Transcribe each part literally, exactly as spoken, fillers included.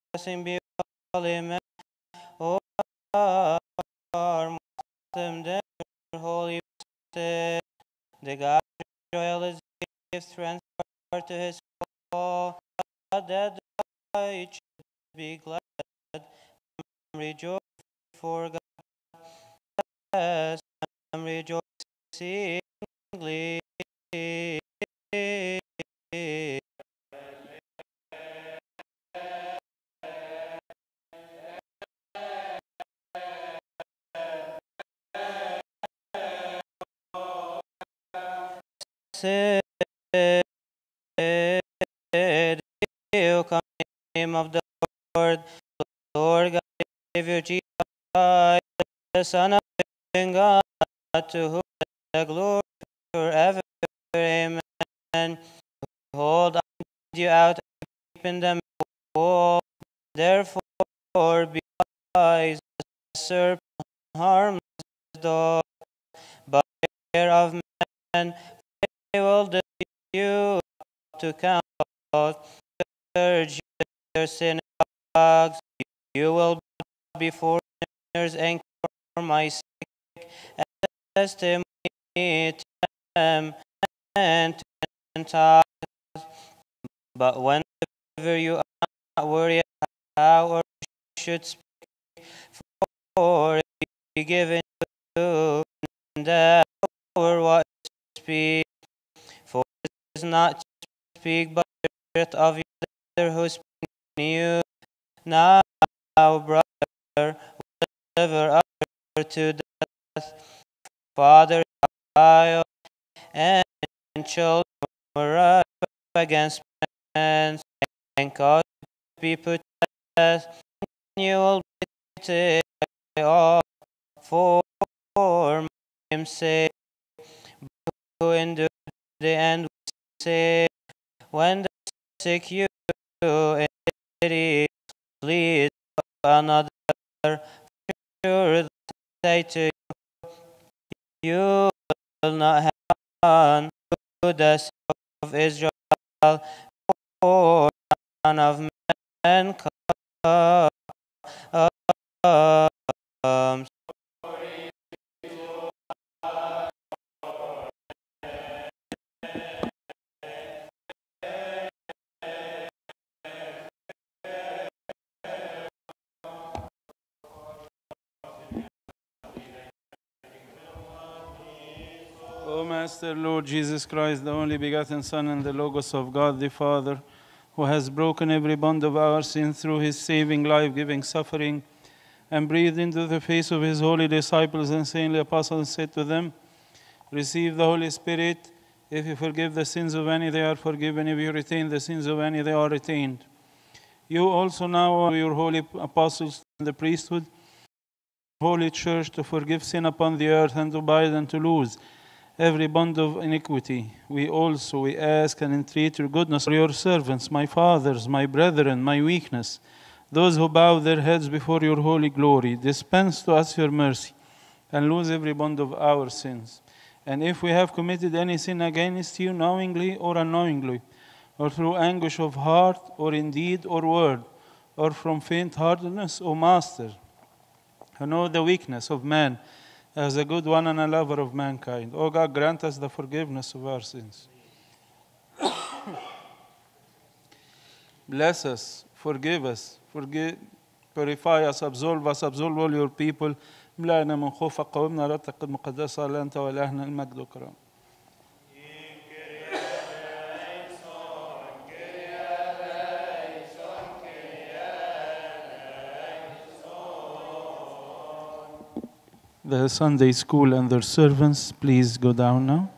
blessing be all, amen. O our Muslim, dear holy Priesthood, the God Israel is gives transport to his call, that I should be glad and rejoice for God. Yes, I'm rejoicing. Said, you come in the name of the Lord, Lord God, give you Jesus, the Son of the living God, to whom the glory forever, amen. Behold, I send you out deep in the wall, therefore be wise, as serpent, harmless dog, but fear of men, they will do you to count, urge you their synagogues, you will be foreigners and for my sake, as testimony to them and to Gentiles. But whenever you are not worried how or should speak, for it be given to and that or what to speak, for it is not to speak but the Spirit of the other who speaks in you. Now, brother, deliver us to death, father, child, and children were up against men, and cause to be put to death, and you will be taken all for my name's sake, who endure the end we say, when they seek you in city, please another, sure say to you, you will not have none to the sake of Israel, for none of men comes. O Master, Lord Jesus Christ, the only begotten Son and the Logos of God the Father, who has broken every bond of our sin through his saving, life-giving suffering, and breathed into the face of his holy disciples and saintly apostles, said to them, receive the Holy Spirit. If you forgive the sins of any, they are forgiven. If you retain the sins of any, they are retained. You also now are your holy apostles and the priesthood, holy church, to forgive sin upon the earth and to bind and to loose every bond of iniquity. We also, we ask and entreat your goodness for your servants, my fathers, my brethren, my weakness, those who bow their heads before your holy glory. Dispense to us your mercy and loose every bond of our sins. And if we have committed any sin against you, knowingly or unknowingly, or through anguish of heart, or in deed or word, or from faint-heartedness, O Master, who know the weakness of man, as a good one and a lover of mankind, O God, grant us the forgiveness of our sins. Bless us, forgive us, forgive, purify us, absolve us, absolve all your people. املأنا من خوفك قومنا لا تقد مقدسة إلا أنت وإلهنا المجد والكرم. The Sunday school and their servants, please go down now.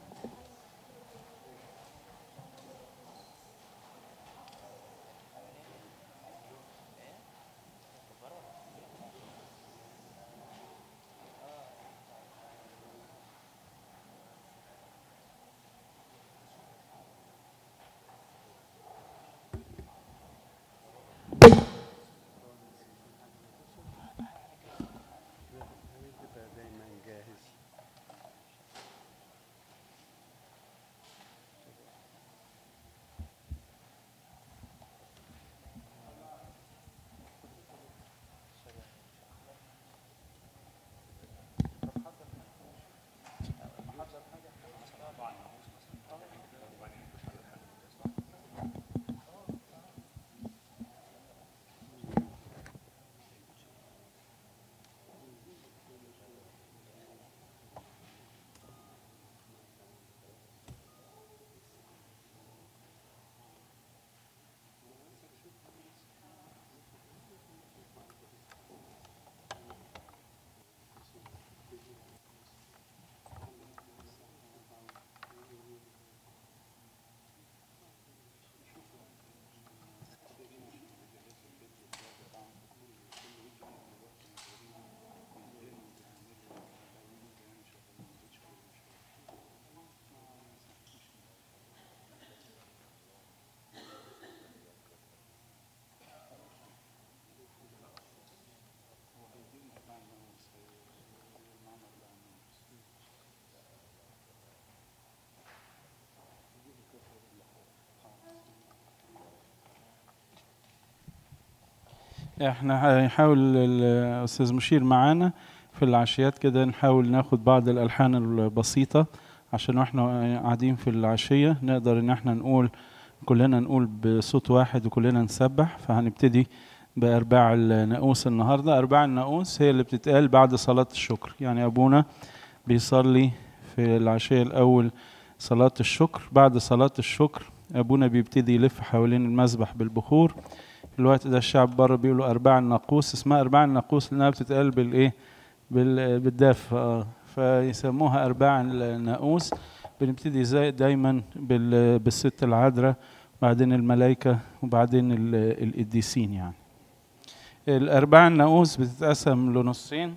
احنا هنحاول الاستاذ مشير معانا في العشيات كده، نحاول ناخد بعض الالحان البسيطه عشان واحنا قاعدين في العشيه نقدر ان احنا نقول كلنا نقول بصوت واحد وكلنا نسبح. فهنبتدي بارباع الناقوس النهارده. ارباع الناقوس هي اللي بتتقال بعد صلاه الشكر، يعني ابونا بيصلي في العشيه الاول صلاه الشكر، بعد صلاه الشكر ابونا بيبتدي يلف حوالين المذبح بالبخور. الوقت ده الشعب بره بيقولوا ارباع الناقوس، اسمها ارباع الناقوس لانها بتتقال بالايه بالدف، اه فيسموها ارباع الناقوس. بنبتدي زي دايما بالست العذراء، بعدين الملائكه، وبعدين القديسين. يعني الارباع الناقوس بتتقسم لنصين،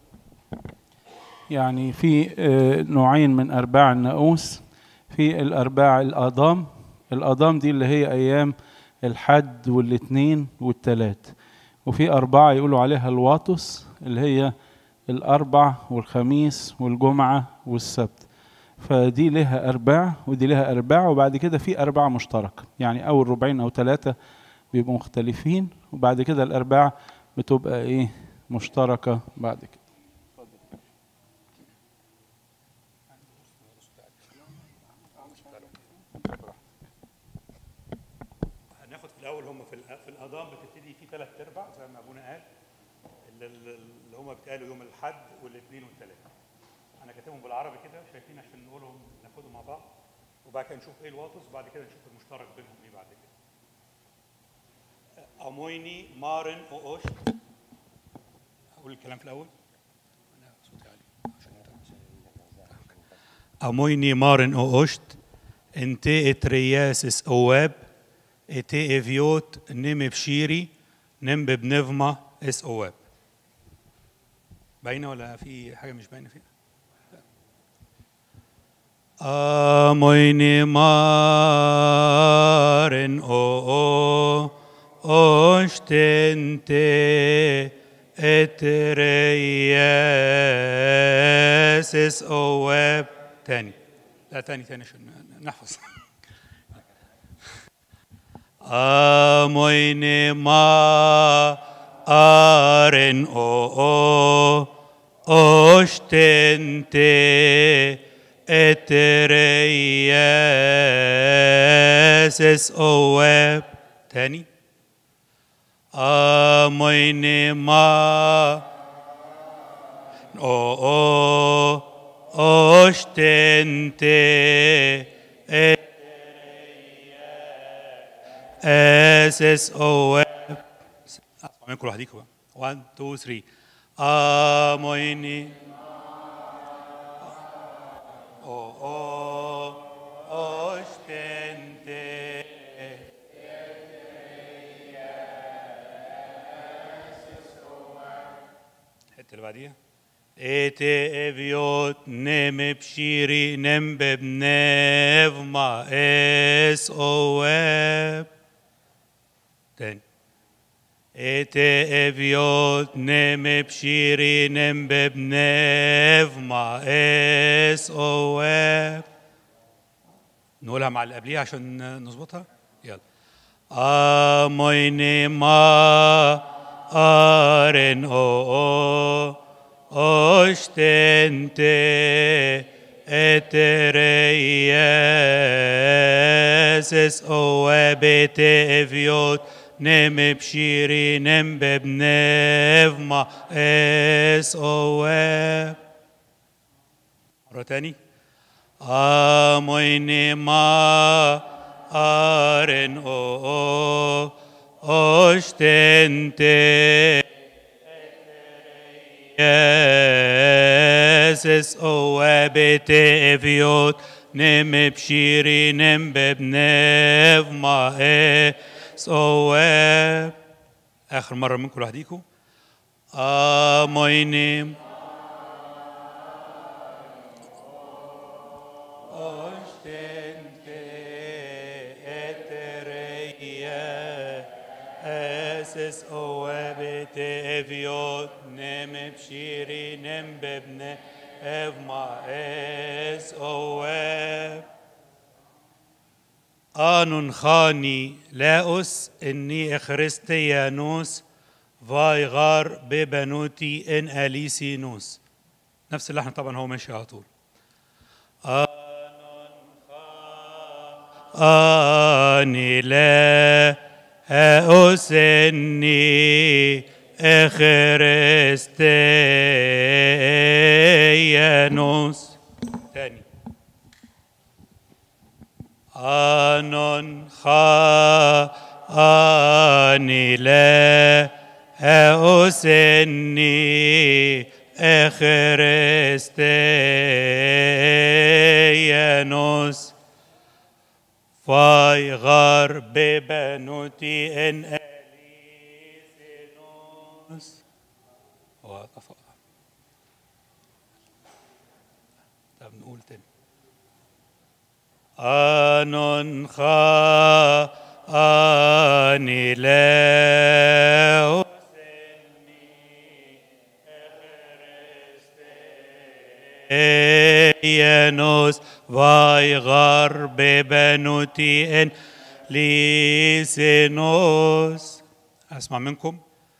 يعني في نوعين من ارباع الناقوس. في الارباع الاضام، الاضام دي اللي هي ايام الحد والاثنين والثلاث، وفي أربعة يقولوا عليها الواطس اللي هي الأربع والخميس والجمعة والسبت. فدي لها أرباع ودي لها أرباع، وبعد كده في أرباع مشتركة، يعني أول ربعين أو ثلاثة بيبقوا مختلفين، وبعد كده الأرباع بتبقى إيه مشتركة بعد كده. هناخد في الاول هم في في الاضام بتبتدي في ثلاث ارباع زي ما ابونا قال، اللي هم بيتقالوا يوم الاحد والاثنين والثلاث. انا كاتبهم بالعربي كده شايفين عشان نقولهم ناخدهم مع بعض، وبعد كده نشوف ايه الواطس، وبعد كده نشوف المشترك بينهم ايه بعد كده. امويني مارن اوشت. اقول الكلام في الاول. انا صوتي عالي عشان امويني مارن اوشت انت اترياسس اواب اتي افيوت نم بشيري نم ببنفما اس اواب. باينه ولا في حاجه مش باينه فيها؟ امويني مارن او اوشتنتي اترياسس اواب. تاني لا تاني تاني عشان نحفظ. امويني ما ارن او اوشتنتي اترياسس اواب. تاني امويني ما او اوشتنتي اس اس او. اسمع منكم لوحديكم بقى. واحد اتنين تلاتة. امويني او او اوشتنتي. الحته اللي بعديها ايتي افيوت نم بشيري نم ببنفما اس او اب. تاني ايتي افيوت نم بشيري نم ببنفما اس او اب. نقولها مع اللي قبليها عشان نظبطها. يلا امويني ما ارن او اوشتنتي اترياسس او بيتي افيوت نم بشيري نم ببنفما اس او. مرة تاني امويني ما ارن او اوشتنتي ياسس او بيتي افيوت نم بشيري نم ببنفما اس او. اخر مره منكم لوحديكم. امويني اس او بيتي افيوت نم بشيري نم ببن افما اس او. آنون خاني لاوس اني اخرستيانوس فايغار ببنوتي إن أليسي نوس. نفس اللحن طبعا هو ماشي على طول. آني لا أسني إخرستيانوس. تاني. آنون خا آني لا أسني إخرستيانوس فايغار ببنوتي إن أليسينوس. طب نقول تاني. آنون خا آني لا يانوس فايغار ببنوتي إن ليسينوس. أسمع منكم.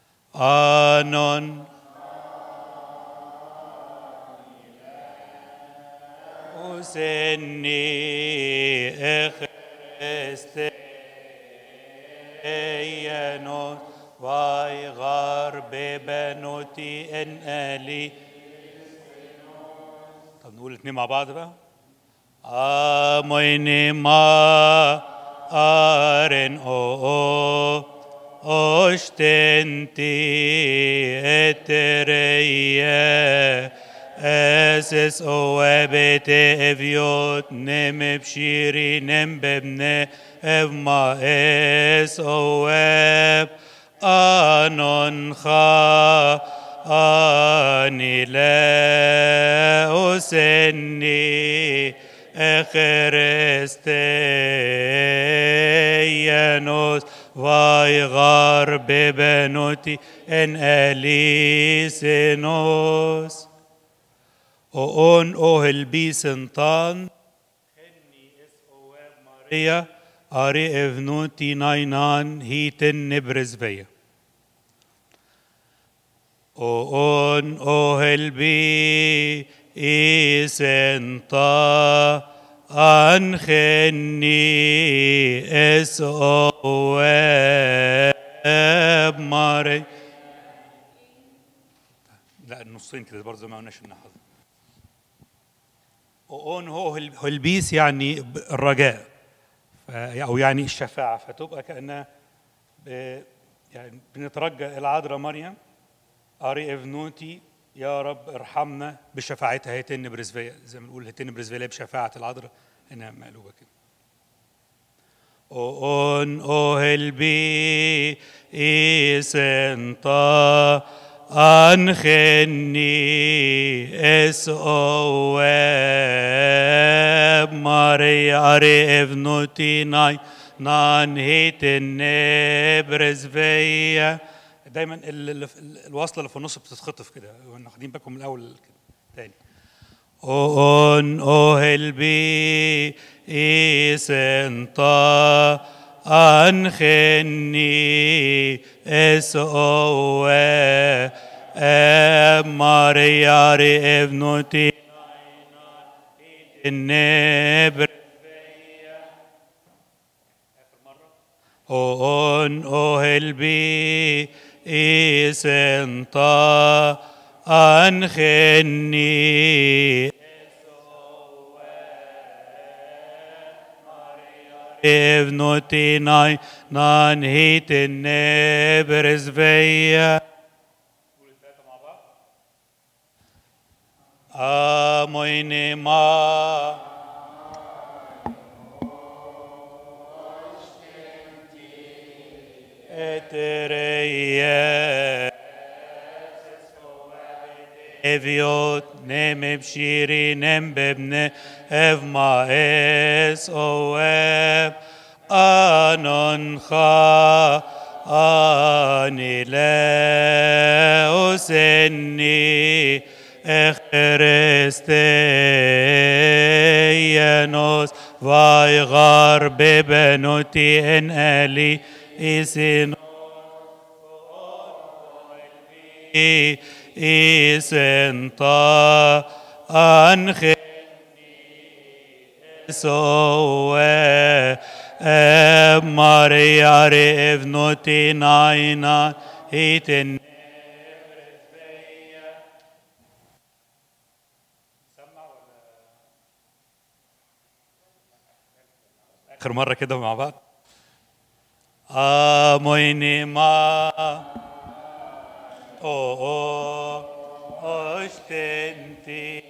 آنون أسني إخرستيانوس فايغار ببنوتي إن ألي. طب نقول الاثنين مع بعض بقى. آمين ما آرن أو أشتنتي اتريا أسس أوابت إفيوت نم بشيري نم ببني إفما إس أواب آنون خا آني لا أسني إخرستيانوس فايغار ببنوتي إن أليسينوس. أون أوهل بي سنطان خني إس أواب ماريا أري إفنوتي ناينان هيتن نبرز بيا. أون أوهل بي إيسنطا أنخني إس أواب ماري. لا النصين كده برضه ما قلناش النحظ. أون هو البيس يعني الرجاء أو يعني الشفاعة، فتبقى كأنها يعني بنترجى العذراء مريم أري إفنوتي يا رب ارحمنا بشفاعتها. هيتن برزفية زي ما نقول هيتن برزفية بشفاعة العذراء إنها مقلوبة كده. أون أوهل بي إيسنطا أنخني إس أواب ماريا أري إفنوتي ناي نان هيتن برزفية. دايما الوصله اللي في النص بتتخطف كده، واخدين بالكم من الاول كده. تاني. اون اوهل بي إيسنطا أنخني إس أواب ماريا ري إفنوتي النبر. أون أوهل بي إيسنطا أنخني إفنوتي ناي نان هيت النبرز فيا. آمين ما اتريا افيوت نم بشيري نم ببن افما اس اواب آنون خا آني لا أسني إخرستيانوس فايغار ببنوتي إن ألي إسين isenta anche soe Maria revnoti naina iten آخر مرة كده مع بعض. آمويني ما أو أو أشتنتي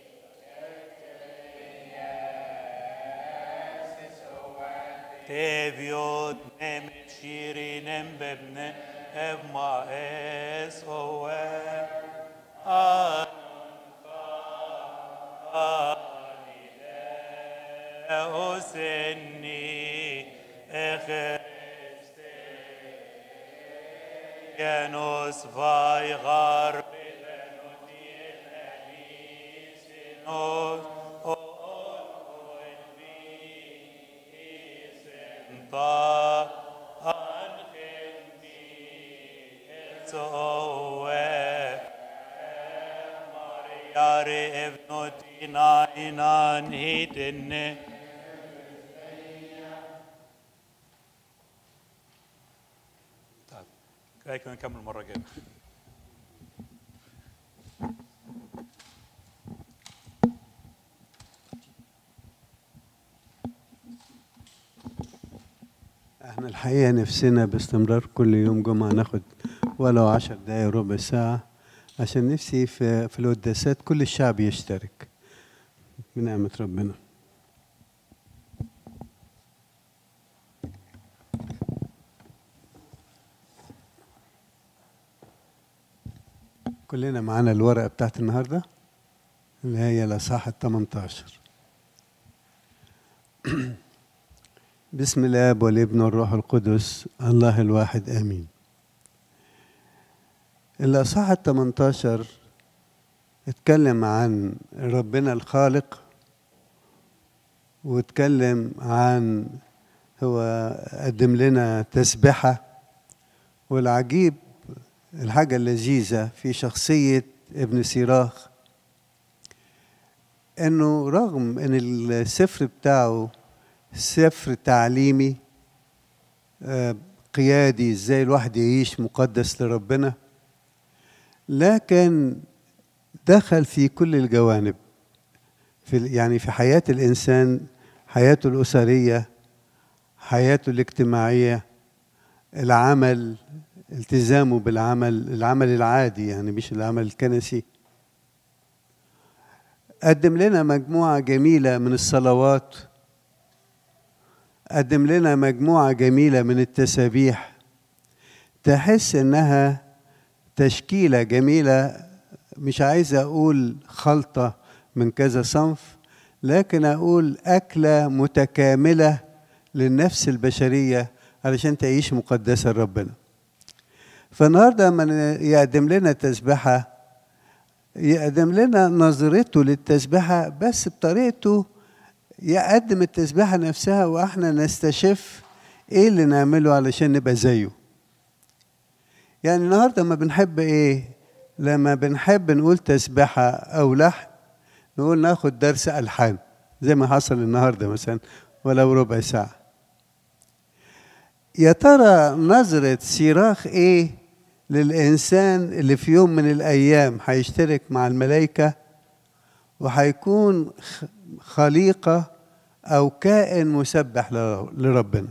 تبيوت نم شيري نم ببن أفما إس أو آن أسني أخر ينوس فاي غرب نوس انطا أنخني سوى مريار ابنتي ناينان هيتن كده نكمل المرة الجاية. احنا الحقيقة نفسنا باستمرار كل يوم جمعة ناخد ولو عشر دقايق ربع ساعة، عشان نفسي في, في القداسات كل الشعب يشترك بنعمة ربنا. كلنا معانا الورقة بتاعت النهاردة اللي هي الأصحاح الثمنتاشر. بسم الله والابن والروح القدس الله الواحد آمين. الأصحاح الثمنتاشر اتكلم عن ربنا الخالق، واتكلم عن هو قدم لنا تسبحة. والعجيب الحاجة اللذيذة في شخصية ابن سيراخ انه رغم ان السفر بتاعه سفر تعليمي قيادي ازاي الواحد يعيش مقدس لربنا، لكن دخل في كل الجوانب، في يعني في حياة الإنسان، حياته الأسرية، حياته الاجتماعية، العمل، التزامه بالعمل، العمل العادي يعني مش العمل الكنسي. قدم لنا مجموعة جميلة من الصلوات، قدم لنا مجموعة جميلة من التسابيح، تحس إنها تشكيلة جميلة، مش عايز أقول خلطة من كذا صنف، لكن أقول أكلة متكاملة للنفس البشرية علشان تعيش مقدسة لربنا. فالنهارده لما يقدم لنا تسبحة، يقدم لنا نظرته للتسبحة بس بطريقته، يقدم التسبحة نفسها واحنا نستشف ايه اللي نعمله علشان نبقى زيه. يعني النهارده ما بنحب ايه؟ لما بنحب نقول تسبحة او لحن نقول ناخد درس ألحان زي ما حصل النهارده مثلا ولو ربع ساعة. يا ترى نظرة سيراخ ايه للإنسان اللي في يوم من الأيام هيشترك مع الملائكة وهيكون خليقة أو كائن مسبح لربنا؟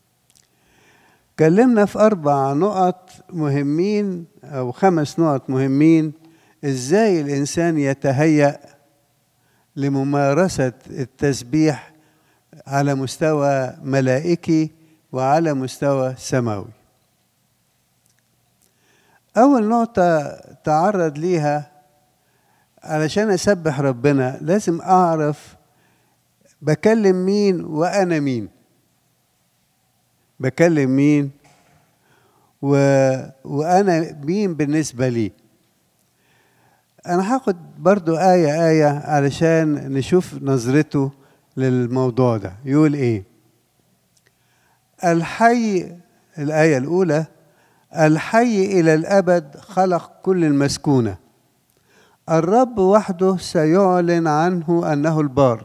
كلمنا في أربع نقط مهمين أو خمس نقط مهمين إزاي الإنسان يتهيأ لممارسة التسبيح على مستوى ملائكي وعلى مستوى سماوي. أول نقطة تعرض ليها علشان أسبح ربنا لازم أعرف بكلم مين وأنا مين. بكلم مين و... وأنا مين بالنسبة لي. أنا هاخد برضو آية آية علشان نشوف نظرته للموضوع ده. يقول إيه؟ الحي، الآية الأولى: الحي إلى الأبد خلق كل المسكونة. الرب وحده سيعلن عنه أنه البار،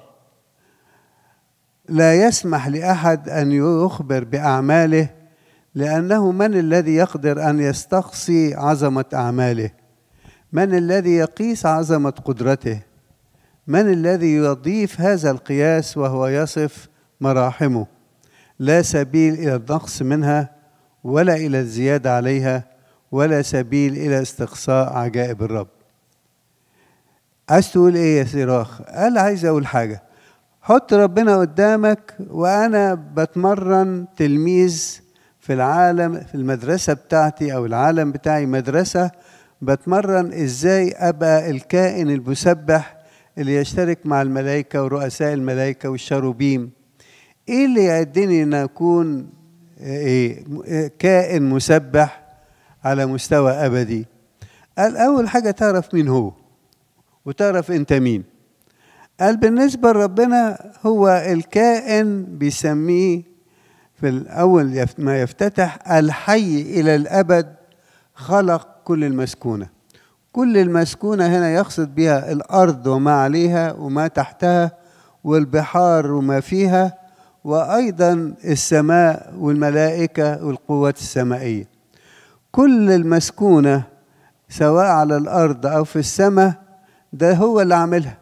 لا يسمح لأحد أن يخبر بأعماله، لأنه من الذي يقدر أن يستقصي عظمة أعماله؟ من الذي يقيس عظمة قدرته؟ من الذي يضيف هذا القياس وهو يصف مراحمه؟ لا سبيل إلى النقص منها ولا إلى الزيادة عليها ولا سبيل إلى استقصاء عجائب الرب. عايز تقول إيه يا سراخ؟ قال عايز أقول حاجة. حط ربنا قدامك وأنا بتمرن تلميذ في العالم، في المدرسة بتاعتي أو العالم بتاعي مدرسة، بتمرن إزاي أبقى الكائن المسبح اللي يشترك مع الملائكة ورؤساء الملائكة والشروبيم. إيه اللي يعدني أن أكون إيه كائن مسبح على مستوى أبدي؟ قال أول حاجة تعرف مين هو وتعرف أنت مين. قال بالنسبة لربنا هو الكائن بيسميه في الأول ما يفتتح الحي إلى الأبد خلق كل المسكونة. كل المسكونة هنا يقصد بها الأرض وما عليها وما تحتها والبحار وما فيها، وأيضا السماء والملائكة والقوات السمائية. كل المسكونة سواء على الأرض أو في السماء ده هو اللي عاملها.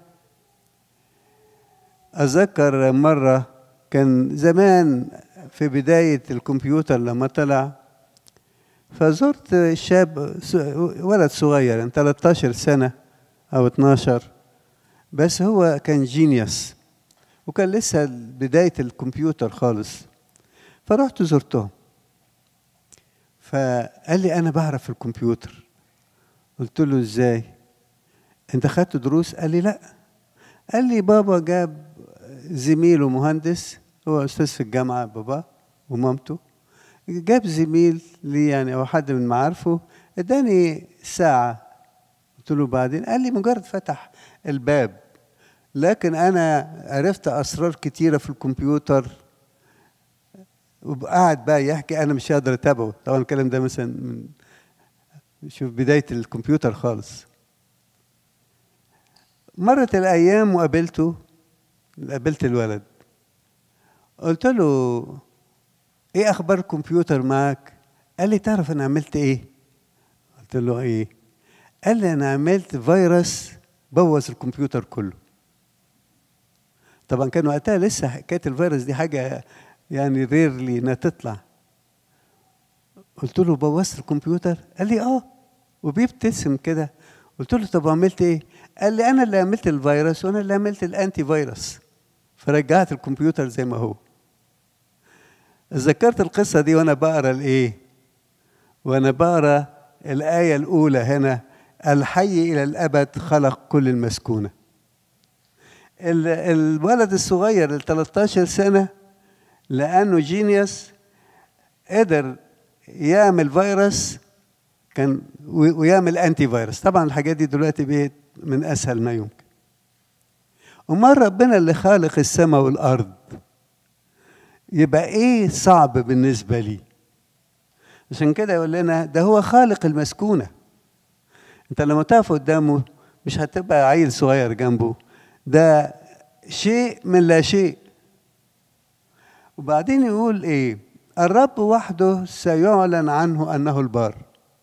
أذكر مرة كان زمان في بداية الكمبيوتر لما طلع، فزرت شاب ولد صغير يعني ثلاثة عشر سنة أو اثناشر، بس هو كان جينيوس وكان لسه بداية الكمبيوتر خالص. فرحت زرته فقال لي أنا بعرف الكمبيوتر. قلت له إزاي؟ أنت خدت دروس؟ قال لي لأ. قال لي بابا جاب زميله مهندس، هو أستاذ في الجامعة بابا ومامته، جاب زميل لي يعني أو حد من معارفه، اداني ساعة. قلت له بعدين؟ قال لي مجرد فتح الباب، لكن أنا عرفت أسرار كتيرة في الكمبيوتر. وقعد بقى يحكي، أنا مش قادر أتابعه طبعا. الكلام ده مثلا من شوف بداية الكمبيوتر خالص. مرت الأيام وقابلته، قابلت الولد، قلت له إيه أخبار الكمبيوتر معاك؟ قال لي تعرف أنا عملت إيه؟ قلت له إيه؟ قال لي أنا عملت فيروس بوظ الكمبيوتر كله. طبعا كان وقتها لسه حكاية الفيروس دي حاجة يعني ريرلي إنها تطلع. قلت له بوظت الكمبيوتر؟ قال لي آه، وبيبتسم كده. قلت له طب عملت إيه؟ قال لي أنا اللي عملت الفيروس وأنا اللي عملت الأنتي فيروس، فرجعت الكمبيوتر زي ما هو. ذكرت القصة دي وأنا بقرأ الإيه؟ وأنا بقرأ الآية الأولى هنا، الحي إلى الأبد خلق كل المسكونة. الولد الصغير ال ثلاثة عشر سنة لأنه جينيوس قدر يعمل فيروس كان ويعمل أنتي فيروس. طبعا الحاجات دي دلوقتي بقت من أسهل ما يمكن. أمال ربنا اللي خالق السماء والأرض يبقى إيه صعب بالنسبة لي؟ عشان كده يقول لنا ده هو خالق المسكونة. أنت لما تقف قدامه مش هتبقى عيل صغير جنبه، ده شيء من لا شيء. وبعدين يقول إيه؟ الرب وحده سيعلن عنه أنه البار.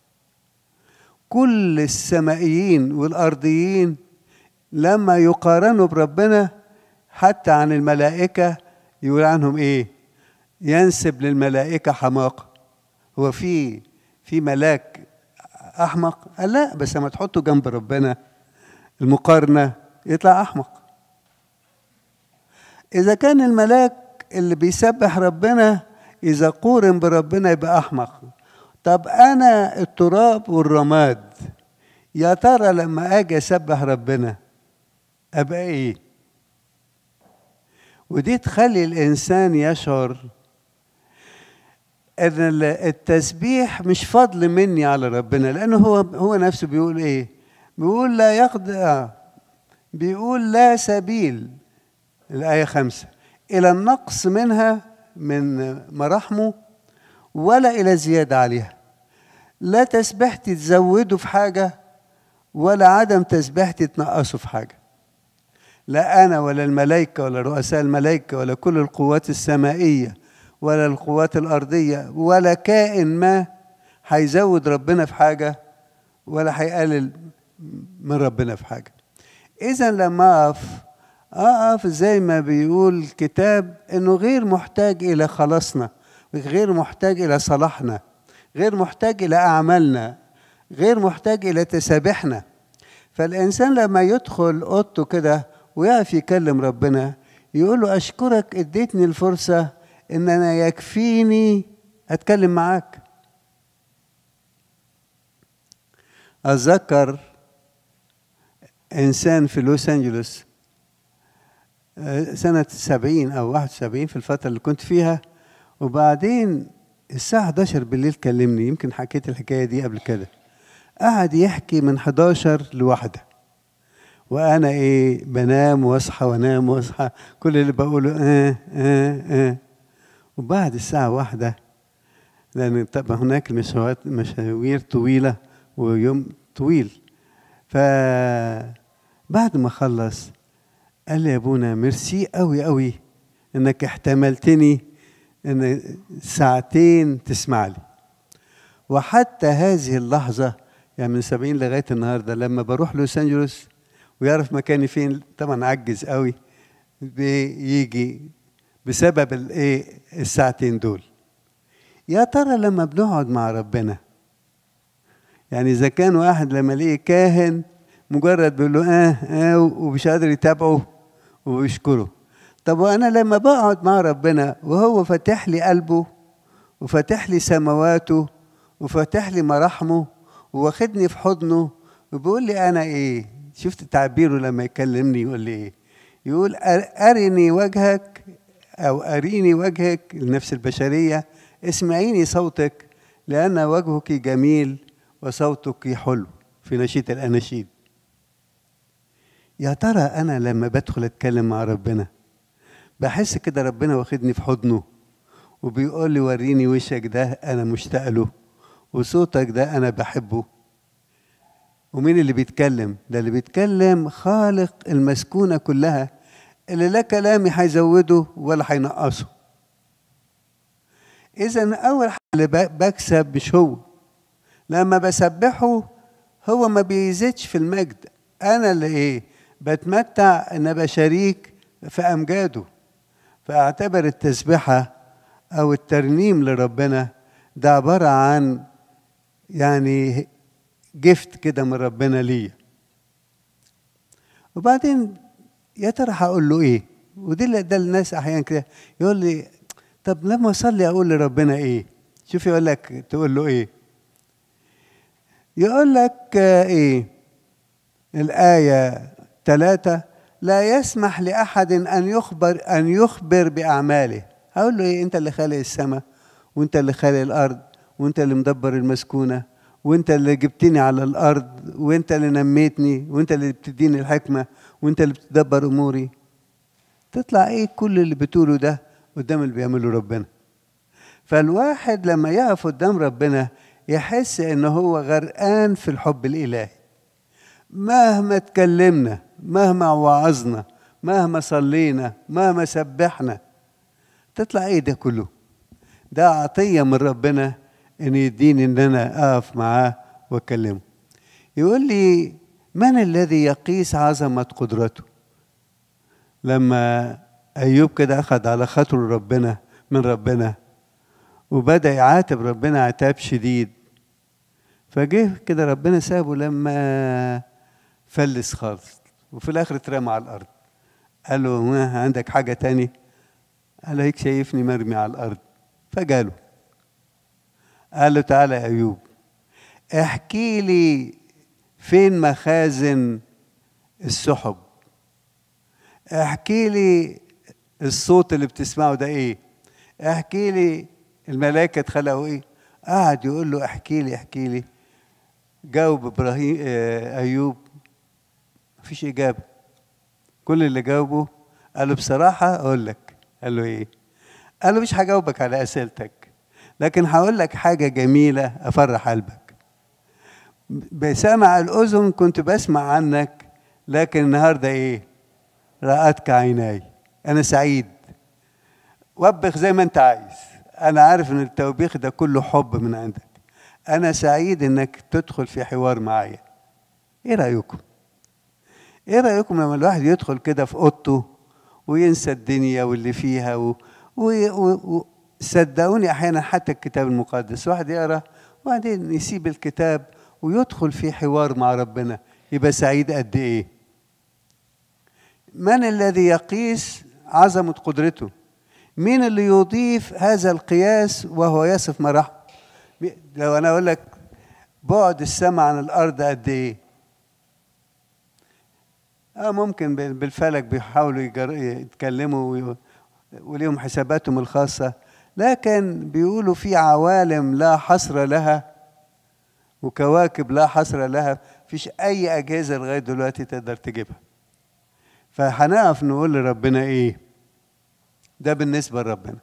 كل السمائيين والأرضيين لما يقارنوا بربنا حتى عن الملائكة يقول عنهم إيه؟ ينسب للملائكة حماقة. هو في في ملاك أحمق؟ قال لا، بس لما تحطه جنب ربنا المقارنة يطلع أحمق. إذا كان الملاك اللي بيسبح ربنا إذا قورن بربنا يبقى أحمق، طب أنا التراب والرماد يا ترى لما أجي أسبح ربنا أبقى إيه؟ ودي تخلي الإنسان يشعر أن التسبيح مش فضل مني على ربنا، لأنه هو هو نفسه بيقول إيه؟ بيقول لا يقدر، بيقول لا سبيل، الآية خمسة، إلى النقص منها من مراحمه ولا إلى زيادة عليها. لا تسبحتي تزودوا في حاجة ولا عدم تسبحتي تنقصوا في حاجة. لا أنا ولا الملائكة ولا رؤساء الملائكة ولا كل القوات السمائية ولا القوات الأرضية ولا كائن ما هيزود ربنا في حاجة ولا هيقلل من ربنا في حاجة. إذا لما أقف أقف زي ما بيقول الكتاب إنه غير محتاج إلى خلاصنا، غير محتاج إلى صلاحنا، غير محتاج إلى أعمالنا، غير محتاج إلى تسابيحنا. فالإنسان لما يدخل أوضته كده ويقف يكلم ربنا يقول له أشكرك اديتني الفرصة إن أنا يكفيني أتكلم معاك. أتذكر إنسان في لوس أنجلوس سنة سبعين أو واحد وسبعين في الفترة اللي كنت فيها، وبعدين الساعة حداشر بالليل كلمني، يمكن حكيت الحكاية دي قبل كده. قعد يحكي من حداشر لواحدة وأنا إيه بنام وأصحى وأنام وأصحى، كل اللي بقوله آه آه آه. وبعد الساعة واحدة، لأن طبعا هناك مشاوير طويلة ويوم طويل، فبعد ما خلص قال لي يا أبونا ميرسي قوي قوي إنك احتملتني إن ساعتين تسمع لي. وحتى هذه اللحظة يعني من سبعين لغاية النهاردة لما بروح لوس أنجلوس ويعرف مكاني فين، طبعا عجز قوي، بيجي بسبب الايه الساعتين دول. يا ترى لما بنقعد مع ربنا، يعني إذا كان واحد لما ليه كاهن مجرد بيقول له آه آه ومش قادر يتابعه ويشكره، طب وأنا لما بقعد مع ربنا وهو فاتح لي قلبه وفاتح لي سماواته وفاتح لي مراحمه وواخدني في حضنه وبيقول لي أنا إيه؟ شفت تعبيره لما يكلمني يقول لي إيه؟ يقول أرني وجهك أو أريني وجهك، النفس البشرية، اسمعيني صوتك لأن وجهك جميل وصوتك حلو، في نشيد الأناشيد. يا ترى أنا لما بدخل أتكلم مع ربنا بحس كده ربنا واخدني في حضنه وبيقول لي وريني وشك ده أنا مشتاق له، وصوتك ده أنا بحبه. ومين اللي بيتكلم؟ ده اللي بيتكلم خالق المسكونة كلها، اللي لا كلامي هيزوده ولا هينقصه. إذا أول حاجة اللي بكسب مش هو، لما بسبحه هو ما بيزيدش في المجد، أنا اللي إيه بتمتع إن أبقى شريك في أمجاده. فأعتبر التسبحة أو الترنيم لربنا ده عبارة عن يعني جفت كده من ربنا ليا. وبعدين يا ترى هقول له ايه؟ ودي ده الناس احيانا كده يقول لي طب لما اصلي اقول لربنا ايه؟ شوف يقول لك تقول له ايه؟ يقول لك ايه؟ الآية ثلاثة لا يسمح لأحد أن يخبر أن يخبر بأعماله. هقول له ايه؟ أنت اللي خالق السماء وأنت اللي خالق الأرض وأنت اللي مدبر المسكونة وأنت اللي جبتني على الأرض وأنت اللي نميتني وأنت اللي بتديني الحكمة وأنت اللي بتدبر أموري. تطلع إيه كل اللي بتقوله ده قدام اللي بيعمله ربنا؟ فالواحد لما يقف قدام ربنا يحس إنه هو غرقان في الحب الإلهي. مهما اتكلمنا، مهما وعظنا، مهما صلينا، مهما سبحنا، تطلع إيه ده كله؟ ده عطية من ربنا إن يديني إن أنا أقف معاه وأكلمه. يقول لي من الذي يقيس عظمة قدرته؟ لما أيوب كده أخذ على خاطر ربنا من ربنا وبدأ يعاتب ربنا عتاب شديد، فجه كده ربنا سابه لما فلس خالص وفي الآخر اترمى على الأرض. قال له ما عندك حاجة تاني؟ قال له هيك شايفني مرمي على الأرض. فجاله قال له تعالى يا أيوب احكي لي فين مخازن السحب، احكي لي الصوت اللي بتسمعه ده ايه، احكي لي الملائكة اتخلقوا ايه. قعد يقول له احكي لي احكي لي. جاوب ابراهيم ايوب مفيش اجابة. كل اللي جاوبه قال له بصراحة اقول لك. قال له ايه؟ قال له مش هجاوبك على اسئلتك لكن هقول لك حاجة جميلة افرح قلبك. بسمع الأذن كنت بسمع عنك، لكن النهارده إيه؟ رأتك عيناي. أنا سعيد. وبخ زي ما أنت عايز. أنا عارف إن التوبيخ ده كله حب من عندك. أنا سعيد إنك تدخل في حوار معايا. إيه رأيكم؟ إيه رأيكم لما الواحد يدخل كده في أوضته وينسى الدنيا واللي فيها و... و... و... صدقوني أحيانا حتى الكتاب المقدس واحد يقرأ وبعدين يسيب الكتاب ويدخل في حوار مع ربنا، يبقى سعيد قد إيه؟ من الذي يقيس عظمة قدرته؟ مين اللي يضيف هذا القياس وهو يصف مراحله؟ لو أنا أقول لك بعد السماء عن الأرض قد إيه؟ آه ممكن بالفلك بيحاولوا يتكلموا وليهم حساباتهم الخاصة، لكن بيقولوا في عوالم لا حصر لها وكواكب لا حصر لها، مفيش أي أجهزة لغاية دلوقتي تقدر تجيبها. فهنقف نقول لربنا إيه؟ ده بالنسبة لربنا.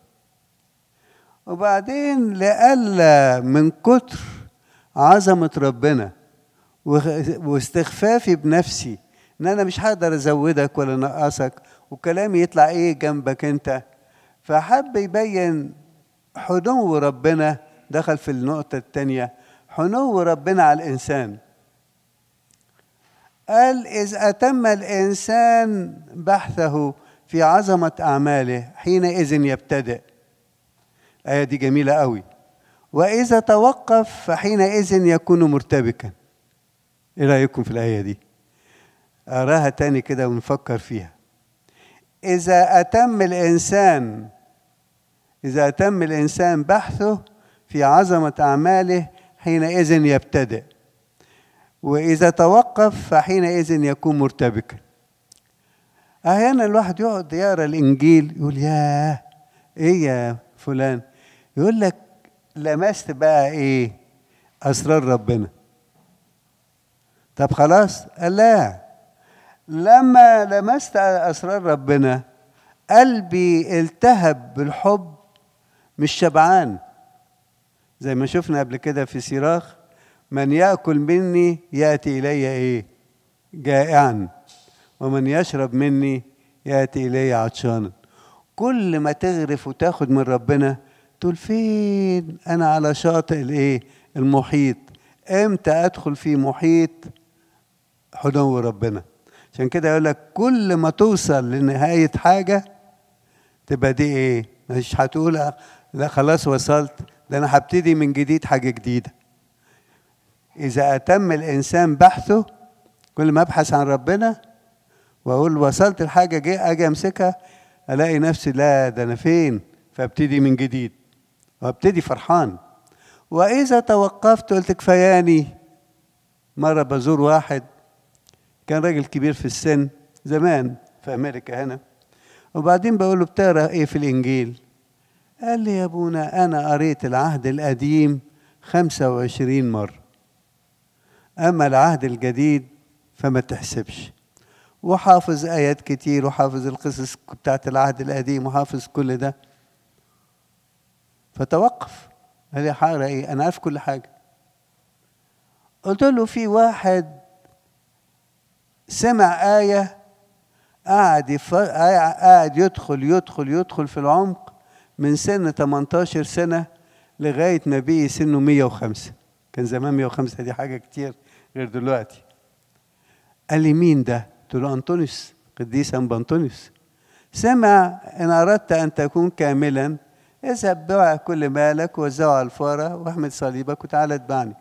وبعدين لألا من كتر عظمة ربنا واستخفافي بنفسي إن أنا مش هقدر أزودك ولا نقصك وكلامي يطلع إيه جنبك أنت، فحب يبين حنو ربنا. دخل في النقطة الثانية، حنو ربنا على الإنسان. قال إذ أتم الإنسان بحثه في عظمة أعماله حينئذ يبتدئ. الآية دي جميلة قوي. وإذا توقف فحينئذ يكون مرتبكا. إيه رأيكم في الآية دي؟ أراها تاني كده ونفكر فيها. إذا أتم الإنسان إذا أتم الإنسان بحثه في عظمة أعماله حينئذ يبتدئ، وإذا توقف فحينئذ يكون مرتبكا. أحيانا الواحد يقعد يقرأ الإنجيل يقول ياه إيه يا فلان، يقول لك لمست بقى إيه أسرار ربنا. طب خلاص؟ لا، لما لمست أسرار ربنا قلبي التهب بالحب، مش شبعان. زي ما شفنا قبل كده في صراخ، من يأكل مني يأتي إلي إيه؟ جائعا، ومن يشرب مني يأتي إلي عطشانا. كل ما تغرف وتاخد من ربنا تقول فين أنا على شاطئ الإيه؟ المحيط. إمتى أدخل في محيط حنو ربنا؟ عشان كده يقول لك كل ما توصل لنهاية حاجة تبقى دي إيه؟ مش هتقول لا خلاص وصلت، ده أنا هبتدي من جديد حاجة جديدة. إذا أتم الإنسان بحثه، كل ما أبحث عن ربنا وأقول وصلت الحاجة جي أجي أمسكها ألاقي نفسي لا ده أنا فين، فابتدي من جديد وابتدي فرحان. وإذا توقفت قلت كفاياني. مرة بزور واحد كان راجل كبير في السن زمان في أمريكا هنا، وبعدين بقول له بتقرأ إيه في الإنجيل؟ قال لي يا أبونا أنا قريت العهد القديم خمسة وعشرين مرة، أما العهد الجديد فما تحسبش. وحافظ آيات كتير وحافظ القصص بتاعت العهد القديم وحافظ كل ده. فتوقف. قال لي هقرا إيه؟ أنا عارف كل حاجة. قلت له في واحد سمع آية قاعد يف... قاعد يدخل يدخل يدخل في العمق من سن تمنتاشر سنة لغاية ما بقي سنه مية وخمسة. كان زمان مية وخمسة دي حاجة كتير غير دلوقتي. قال لي مين ده؟ قلت له أنطونيوس، قديس أنبا أنطونيوس. سمع إن أردت أن تكون كاملا اذهب بيع كل مالك ووزعه على الفقراء واحمل صليبك وتعالى اتبعني.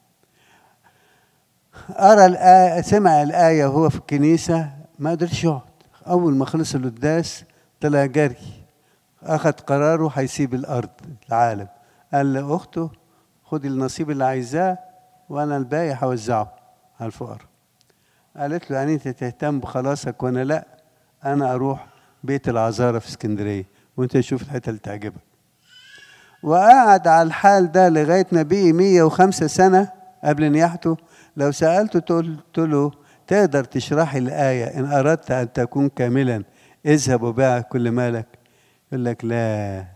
أرى الآية، سمع الآية وهو في الكنيسة ما قدرش يقعد. أول ما خلص القداس طلع جري، أخذ قراره هيسيب الأرض العالم. قال لأخته خدي النصيب اللي عايزاه وأنا الباقي هوزعه على الفقراء. قالت له يعني أنت تهتم بخلاصك وأنا لأ؟ أنا أروح بيت العذارى في اسكندرية وأنت تشوف الحتة اللي تعجبك. وقعد على الحال ده لغاية ما بقي مية وخمسة سنة قبل نياحته. لو سألته قلت له تقدر تشرحي الآية إن أردت أن تكون كاملا اذهب وبيع كل مالك؟ يقول لك لا،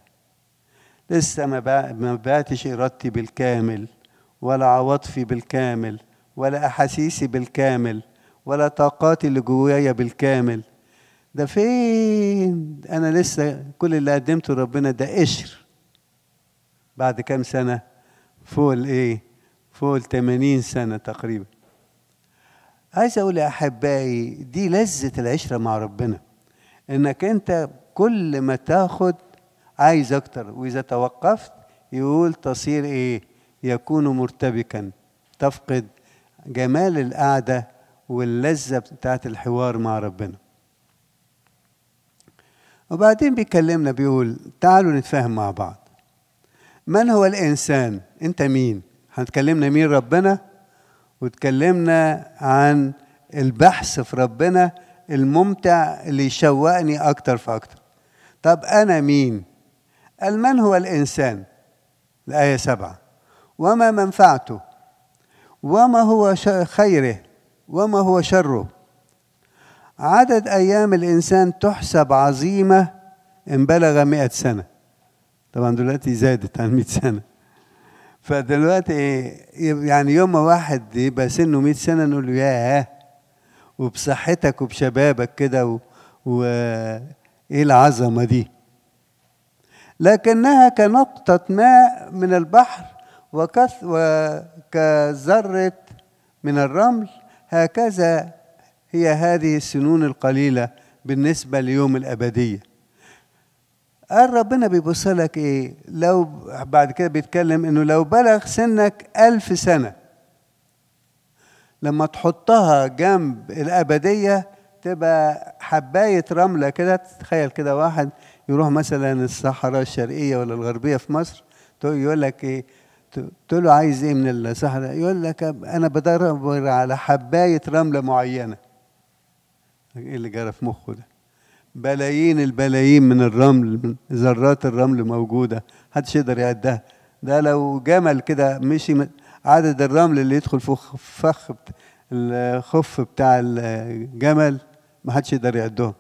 لسه ما بعتش إرادتي بالكامل ولا عواطفي بالكامل ولا أحاسيسي بالكامل ولا طاقاتي اللي جوايا بالكامل. ده فين؟ أنا لسه كل اللي قدمته ربنا ده قشر. بعد كام سنة؟ فوق الإيه؟ فوق الثمانين سنة تقريبا. عايز أقول يا أحبائي دي لذة العشرة مع ربنا، إنك أنت كل ما تاخد عايز أكتر، وإذا توقفت يقول تصير إيه؟ يكون مرتبكا، تفقد جمال القعدة واللذة بتاعت الحوار مع ربنا. وبعدين بيكلمنا بيقول تعالوا نتفاهم مع بعض. من هو الإنسان؟ أنت مين؟ هنتكلمنا مين؟ ربنا. وتكلمنا عن البحث في ربنا الممتع اللي يشوقني أكتر فأكتر. طب أنا مين؟ قال من هو الإنسان؟ الآية سبعة. وما منفعته؟ وما هو خيره؟ وما هو شره؟ عدد أيام الإنسان تحسب عظيمة إن بلغ مئة سنة. طبعا دلوقتي زادت عن مئة سنة. فدلوقتي يعني يوم ما واحد يبقى سنه مئة سنة نقول له ياه، وبصحتك وبشبابك كده و... و... إيه العظمة دي؟ لكنها كنقطة ماء من البحر وكث وكذرة من الرمل، هكذا هي هذه السنون القليلة بالنسبة ليوم الأبدية. قال ربنا بيبص لك إيه؟ لو بعد كده بيتكلم إنه لو بلغ سنك ألف سنة لما تحطها جنب الأبدية تبقى حباية رملة كده. تخيل كده واحد يروح مثلا الصحراء الشرقية ولا الغربية في مصر، يقول لك إيه؟ تقول له عايز إيه من الصحراء؟ يقول لك أنا بدور على حباية رملة معينة. إيه اللي جرى في مخه ده؟ بلايين البلايين من الرمل، من ذرات الرمل موجودة، محدش يقدر يعدها. ده لو جمل كده مشي عدد الرمل اللي يدخل في فخ الخف بتاع الجمل محدش يقدر يعدهم.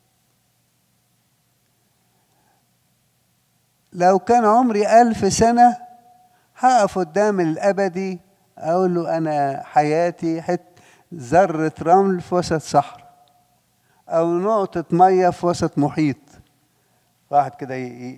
لو كان عمري ألف سنة هقف قدام الأبدي أقول له أنا حياتي حت ذرة رمل في وسط صحراء أو نقطة مية في وسط محيط. واحد كده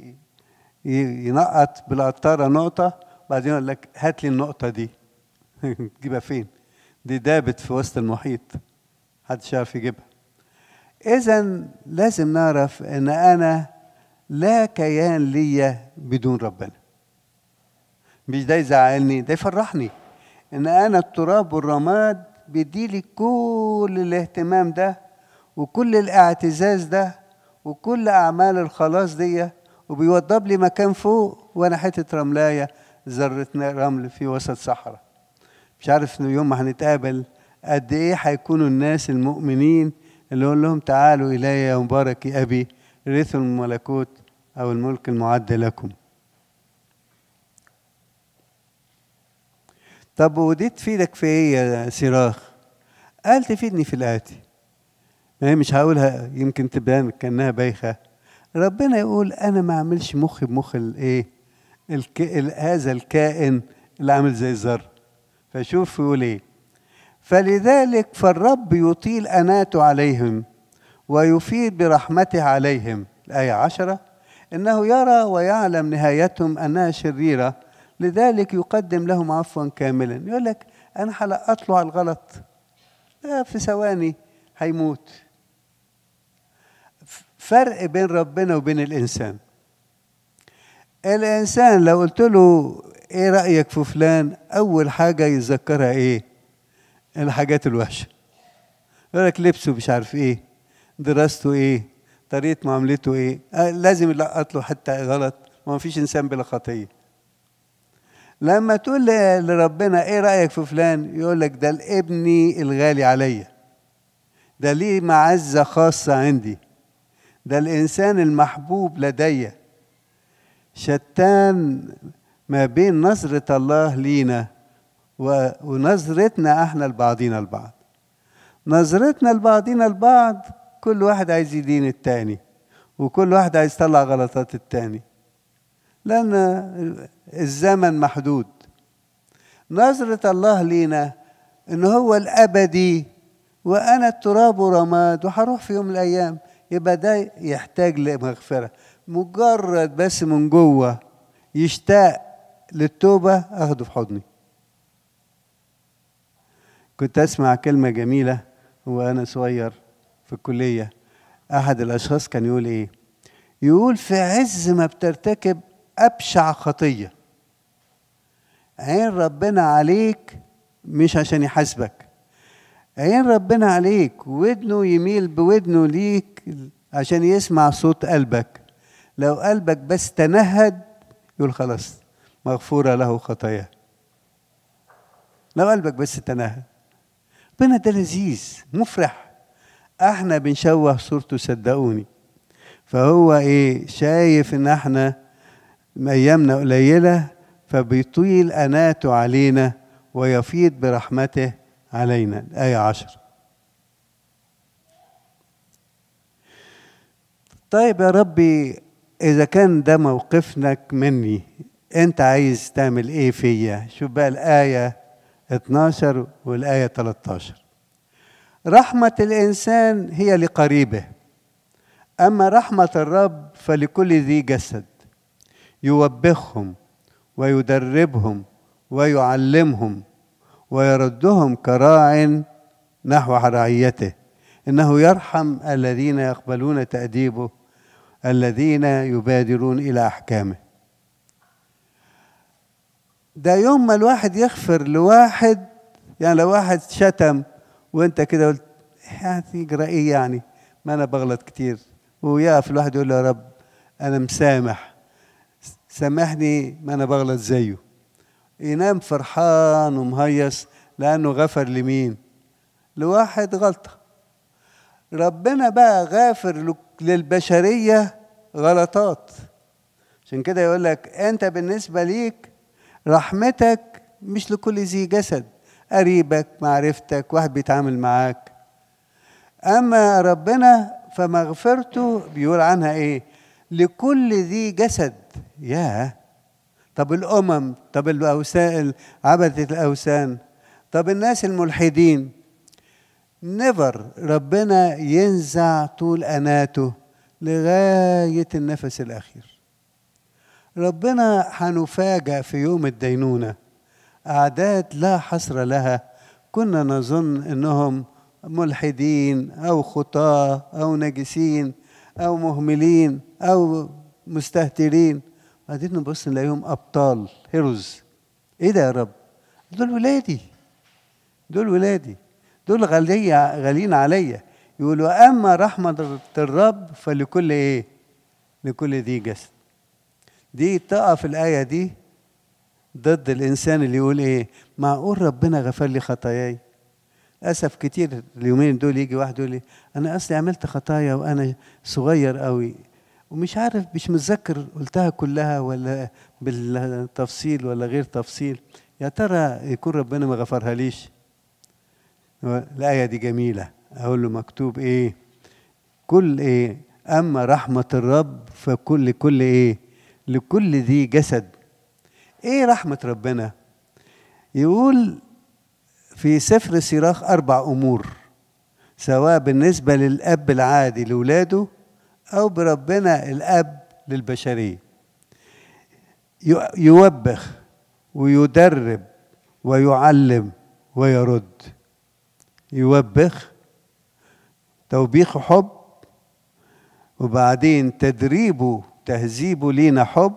ينقط بالقطارة نقطة، بعدين يقول لك هات لي النقطة دي. تجيبها فين؟ دي دابت في وسط المحيط، محدش عارف يجيبها. إذا لازم نعرف إن أنا لا كيان ليا بدون ربنا. مش ده يزعلني، ده يفرحني إن أنا التراب والرماد بيديلي كل الاهتمام ده وكل الاعتزاز ده وكل أعمال الخلاص دي، وبيوضب لي مكان فوق وأنا حتة رملاية ذرة رمل في وسط صحراء. مش عارف يوم ما هنتقابل قد إيه هيكونوا الناس المؤمنين اللي يقول لهم تعالوا إلي يا مبارك أبي رثوا الملكوت أو الملك المعد لكم. طب ودي تفيدك في إيه يا صراخ؟ قال تفيدني في الآتي. ما هي مش هقولها يمكن تبان كأنها بايخة. ربنا يقول أنا ما أعملش مخي بمخ الإيه؟ الك... هذا الكائن اللي عامل زي الذر. فشوف يقول إيه؟ فلذلك فالرب يطيل أناته عليهم ويفيد برحمته عليهم. الآية عشرة. إنه يرى ويعلم نهايتهم أنها شريرة، لذلك يقدم لهم عفوا كاملا. يقول لك أنا هلقط له على الغلط في ثواني هيموت. فرق بين ربنا وبين الإنسان. الإنسان لو قلت له إيه رأيك في فلان، أول حاجة يتذكرها إيه؟ الحاجات الوحشة. يقول لك لبسه مش عارف إيه، دراسته إيه، طريقة معاملته إيه. آه لازم يلقط له حتى غلط، ما فيش إنسان بلا خطية. لما تقول لربنا إيه رأيك في فلان، يقول لك ده الابني الغالي عليا، ده ليه معزة خاصة عندي، ده الإنسان المحبوب لدي. شتان ما بين نظرة الله لينا ونظرتنا احنا لبعضينا البعض. نظرتنا لبعضينا البعض كل واحد عايز يدين التاني، وكل واحد عايز يطلع غلطات التاني، لأن الزمن محدود. نظرة الله لينا ان هو الابدي وانا التراب ورماد وهروح في يوم من الايام، يبقى ده يحتاج لمغفره. مجرد بس من جوه يشتاق للتوبه اخده في حضني. كنت اسمع كلمه جميله وانا صغير في الكليه، احد الاشخاص كان يقول ايه؟ يقول في عز ما بترتكب ابشع خطيه عين ربنا عليك، مش عشان يحاسبك، عين ربنا عليك ودنه يميل بودنه ليك عشان يسمع صوت قلبك. لو قلبك بس تنهد يقول خلاص مغفورة له خطاياه. لو قلبك بس تنهد. ربنا ده لذيذ مفرح، احنا بنشوه صورته صدقوني. فهو ايه؟ شايف ان احنا ايامنا قليله فبيطيل اناته علينا ويفيض برحمته علينا. الآية عشر. طيب يا ربي إذا كان ده موقفك مني، أنت عايز تعمل إيه فيا؟ شوف بقى الآية اتناشر والآية تلتاشر. رحمة الإنسان هي لقريبه، أما رحمة الرب فلكل ذي جسد، يوبخهم ويدربهم ويعلمهم ويردهم كراع نحو رعيته، إنه يرحم الذين يقبلون تأديبه، الذين يبادرون إلى أحكامه. ده يوم ما الواحد يغفر لواحد، يعني لو واحد شتم وانت كده قلت يعني يجرى ايه يعني، ما انا بغلط كتير، ويقف الواحد يقول له يا رب انا مسامح، سامحني ما انا بغلط زيه، ينام فرحان ومهيص لانه غفر لمين؟ لواحد غلطه. ربنا بقى غافر للبشريه غلطات، عشان كده يقول لك انت بالنسبه ليك رحمتك مش لكل ذي جسد، قريبك، معرفتك، واحد بيتعامل معاك. اما ربنا فمغفرته بيقول عنها ايه؟ لكل ذي جسد. ياه، طب الامم، طب الاوثان، عبدة الاوثان، طب الناس الملحدين، نيفر ربنا ينزع طول اناته لغايه النفس الاخير. ربنا هنفاجأ في يوم الدينونه أعداد لا حصر لها، كنا نظن أنهم ملحدين أو خطاة أو نجسين أو مهملين أو مستهترين، بعدين نبص نلاقيهم أبطال هيروز. إيه ده يا رب؟ دول ولادي، دول ولادي، دول غاليين عليا. يقولوا أما رحمة الرب فلكل إيه؟ لكل ذي جسد. دي تقف الآية دي ضد الإنسان اللي يقول إيه؟ معقول ربنا غفر لي خطاياي؟ للأسف كتير اليومين دول يجي واحد يقول لي أنا أصلي عملت خطايا وأنا صغير قوي ومش عارف، مش متذكر قلتها كلها ولا بالتفصيل ولا غير تفصيل، يا ترى يكون ربنا ما غفرها ليش؟ الآية دي جميلة، أقول له مكتوب إيه؟ كل إيه؟ أما رحمة الرب فكل كل إيه؟ لكل ذي جسد. ايه رحمة ربنا؟ يقول في سفر سيراخ اربع امور، سواء بالنسبة للاب العادي لاولاده او بربنا الاب للبشرية. يوبخ ويدرب ويعلم ويرد. يوبخ توبيخ حب، وبعدين تدريبه تهذيبه لينا حب،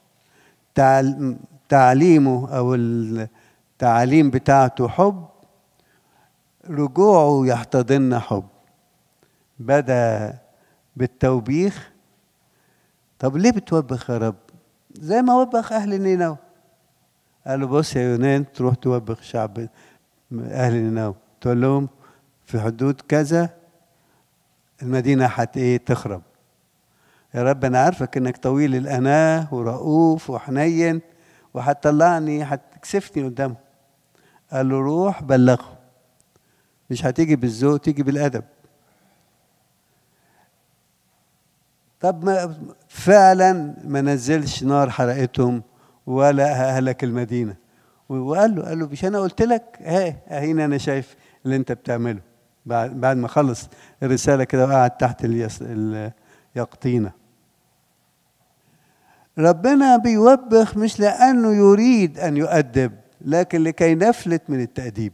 تعليمه أو التعليم بتاعته حب، رجوعه يحتضننا حب. بدأ بالتوبيخ. طب ليه بتوبخ يا رب؟ زي ما وبخ أهل نينوى، قال له بص يا يونان تروح توبخ شعب أهل نينوى، تقول لهم في حدود كذا المدينة حت إيه تخرب. يا رب أنا عارفك إنك طويل الأناة ورؤوف وحنين وهتطلعني هتكسفني قدامه. قال له روح بلغه، مش هتيجي بالذوق، تيجي بالأدب. طب ما فعلا ما نزلش نار حرقتهم ولا أهلك المدينة، وقال له قال له مش انا قلت لك ها اهين انا شايف اللي انت بتعمله. بعد بعد ما خلص الرساله كده وقعد تحت اليقطينه. ربنا بيوبخ مش لانه يريد ان يؤدب، لكن لكي نفلت من التأديب.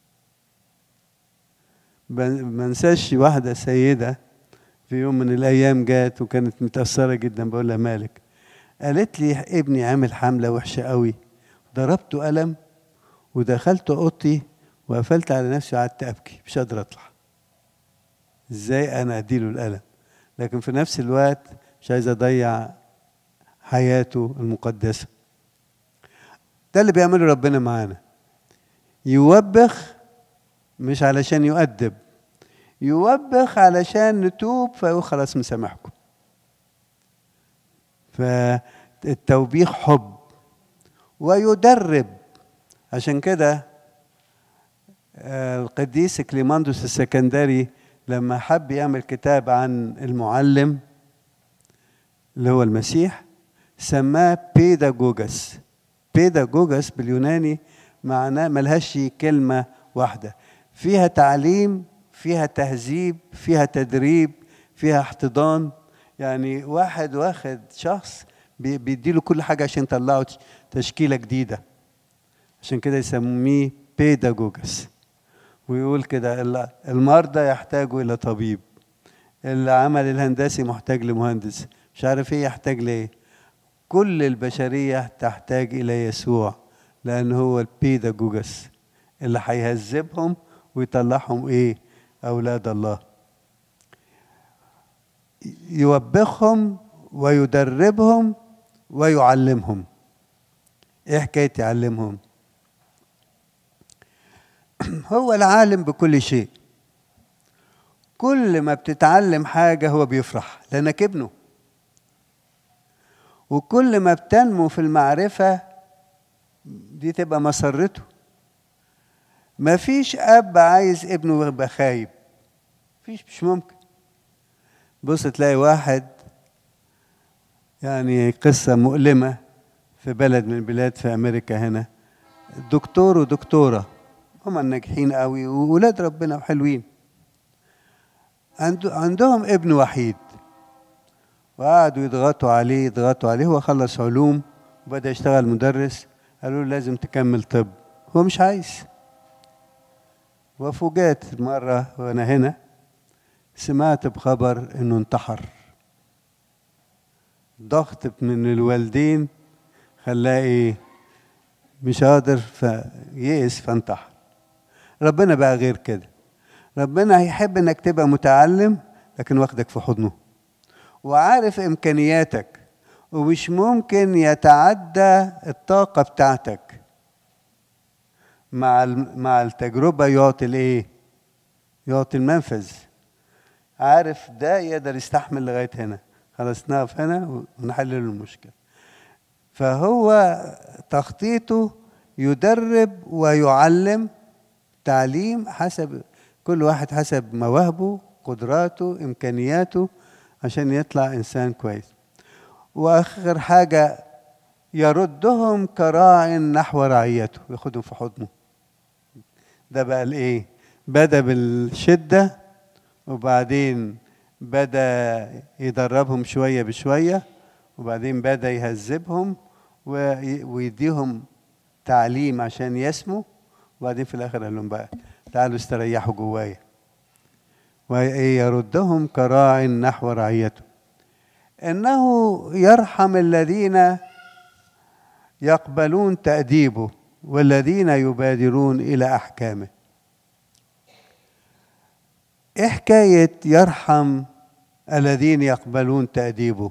ما انساش واحده سيده في يوم من الايام جات وكانت متاثره جدا، بقول لها مالك؟ قالت لي ابني عامل حمله وحشه قوي، ضربته قلم ودخلت اوضتي وقفلت على نفسي وقعدت ابكي مش قادر اطلع. ازاي انا اديله القلم؟ لكن في نفس الوقت مش عايز اضيع حياته المقدسه. ده اللي بيعمله ربنا معانا، يوبخ مش علشان يؤدب، يوبخ علشان نتوب فهو خلاص مسامحكم. فالتوبيخ حب ويدرب. عشان كده القديس كليماندوس السكندري لما حب يعمل كتاب عن المعلم اللي هو المسيح سماه بيداجوجس. بيداجوجس باليوناني معناه ملهاش كلمة واحدة، فيها تعليم، فيها تهذيب، فيها تدريب، فيها احتضان. يعني واحد واخد شخص بيديله كل حاجة عشان يطلعه تشكيلة جديدة. عشان كده يسميه بيداجوجس. ويقول كده المرضى يحتاجوا إلى طبيب، العمل الهندسي محتاج لمهندس، مش عارف ايه يحتاج ليه. كل البشرية تحتاج إلى يسوع، لأن هو البيداجوجس اللي هيهذبهم ويطلعهم ايه؟ أولاد الله. يوبخهم ويدربهم ويعلمهم. ايه حكاية يعلمهم؟ هو العالم بكل شيء. كل ما بتتعلم حاجة هو بيفرح لأنك ابنه، وكل ما بتنمو في المعرفة دي تبقى مسرته. ما فيش أب عايز ابنه يبقى خايب، فيش، مش ممكن. بص تلاقي واحد، يعني قصة مؤلمة في بلد من البلاد في أمريكا هنا، دكتور ودكتورة هم الناجحين قوي وولاد ربنا وحلوين، عندهم ابن وحيد وقعدوا يضغطوا عليه يضغطوا عليه. هو خلص علوم وبدأ يشتغل مدرس، قالوا له لازم تكمل طب، هو مش عايز. وفوجئت مرة وأنا هنا سمعت بخبر إنه انتحر. ضغط من الوالدين خلاه إيه؟ مش قادر فيئس فانتحر. ربنا بقى غير كده، ربنا هيحب إنك تبقى متعلم لكن واخدك في حضنه وعارف إمكانياتك ومش ممكن يتعدى الطاقة بتاعتك. مع مع التجربة يعطي الإيه؟ يعطي المنفذ. عارف ده يقدر يستحمل لغاية هنا، خلاص نقف هنا ونحل له المشكلة. فهو تخطيطه يدرب ويعلم، تعليم حسب كل واحد حسب مواهبه قدراته إمكانياته عشان يطلع إنسان كويس. وآخر حاجة يردهم كراع نحو رعيته، ياخدهم في حضنه. ده بقى الإيه؟ بدأ بالشدة وبعدين بدأ يدربهم شوية بشوية وبعدين بدأ يهذبهم ويديهم تعليم عشان يسموا، وبعدين في الآخر قال لهم بقى تعالوا استريحوا جوايا. ويردهم كراع نحو رعيته. إنه يرحم الذين يقبلون تأديبه والذين يبادرون إلى أحكامه. إيه حكاية يرحم الذين يقبلون تأديبه؟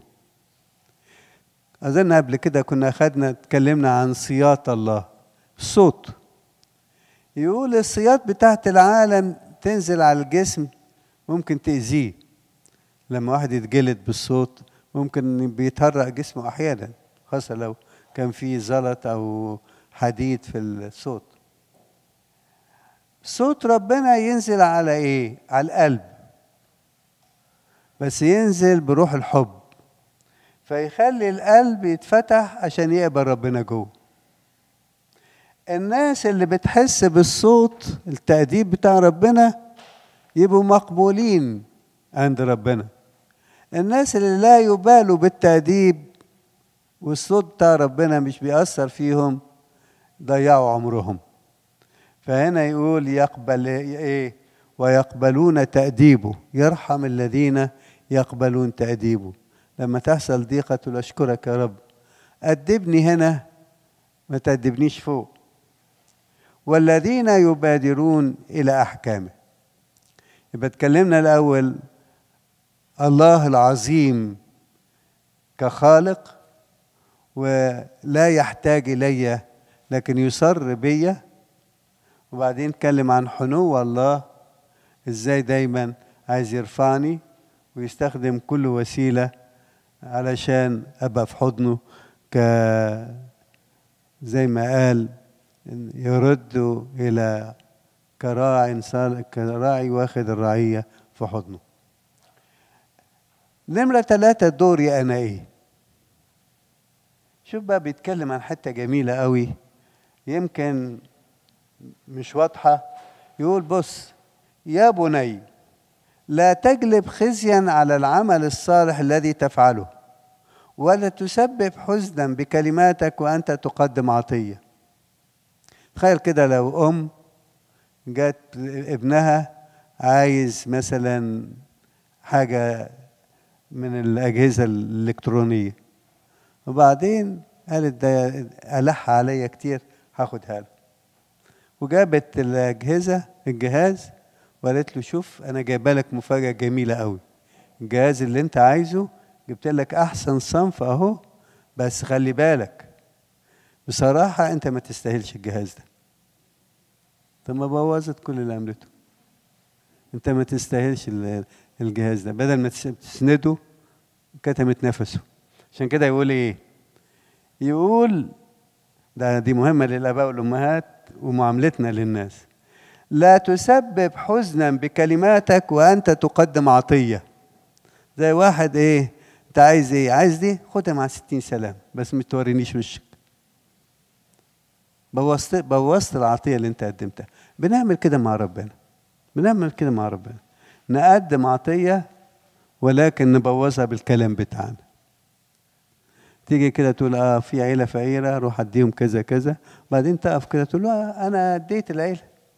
أظن قبل كده كنا أخذنا اتكلمنا عن صياط الله، الصوت. يقول الصياط بتاعت العالم تنزل على الجسم ممكن تأذيه. لما واحد يتجلد بالصوت ممكن بيتهرق جسمه أحيانا، خاصة لو كان في زلط أو حديد في الصوت. صوت ربنا ينزل على إيه؟ على القلب، بس ينزل بروح الحب فيخلي القلب يتفتح عشان يقبل ربنا جوه. الناس اللي بتحس بالصوت التأديب بتاع ربنا يبقوا مقبولين عند ربنا. الناس اللي لا يبالوا بالتأديب والصوت بتاع ربنا مش بيأثر فيهم ضيعوا عمرهم. فهنا يقول يقبل ايه؟ ويقبلون تأديبه، يرحم الذين يقبلون تأديبه. لما تحصل ضيقة تقول أشكرك يا رب، أدبني هنا ما تأدبنيش فوق. والذين يبادرون إلى أحكامه. يبقى اتكلمنا الأول الله العظيم كخالق ولا يحتاج إلي لكن يصر بي. وبعدين نتكلم عن حنو الله، ازاي دايما عايز يرفعني ويستخدم كل وسيلة علشان أبقى في حضنه، ك زي ما قال يرد إلى كراعي كراعي واخد الرعية في حضنه. نمرة ثلاثة دوري أنا إيه؟ شوف بقى بيتكلم عن حتة جميلة قوي يمكن مش واضحة. يقول بص يا بني لا تجلب خزيا على العمل الصالح الذي تفعله، ولا تسبب حزنا بكلماتك وأنت تقدم عطية. تخيل كده لو أم جات ابنها عايز مثلا حاجة من الأجهزة الإلكترونية، وبعدين قالت ده ألح عليا كتير هاخدها له، وجابت الأجهزة الجهاز وقالت له شوف أنا جايبه لك مفاجأة جميلة قوي، الجهاز اللي أنت عايزه جبت لك أحسن صنف أهو، بس خلي بالك بصراحة أنت ما تستاهلش الجهاز ده. طب ما بوظت كل اللي عملته. أنت ما تستاهلش الجهاز ده، بدل ما تسنده كتمت نفسه. عشان كده يقول إيه؟ يقول ده دي مهمة للآباء والأمهات ومعاملتنا للناس. لا تسبب حزنا بكلماتك وأنت تقدم عطية. زي واحد إيه؟ أنت عايز إيه؟ عايز دي؟ خدها مع ستين سلام بس ما تورينيش وشك. بوظت بوظت العطية اللي أنت قدمتها. بنعمل كده مع ربنا. بنعمل كده مع ربنا. نقدم عطية ولكن نبوظها بالكلام بتاعنا. تيجي كده تقول اه في عيله فقيره روح اديهم كذا كذا، بعدين تقف كده تقول له آه انا اديت العيله.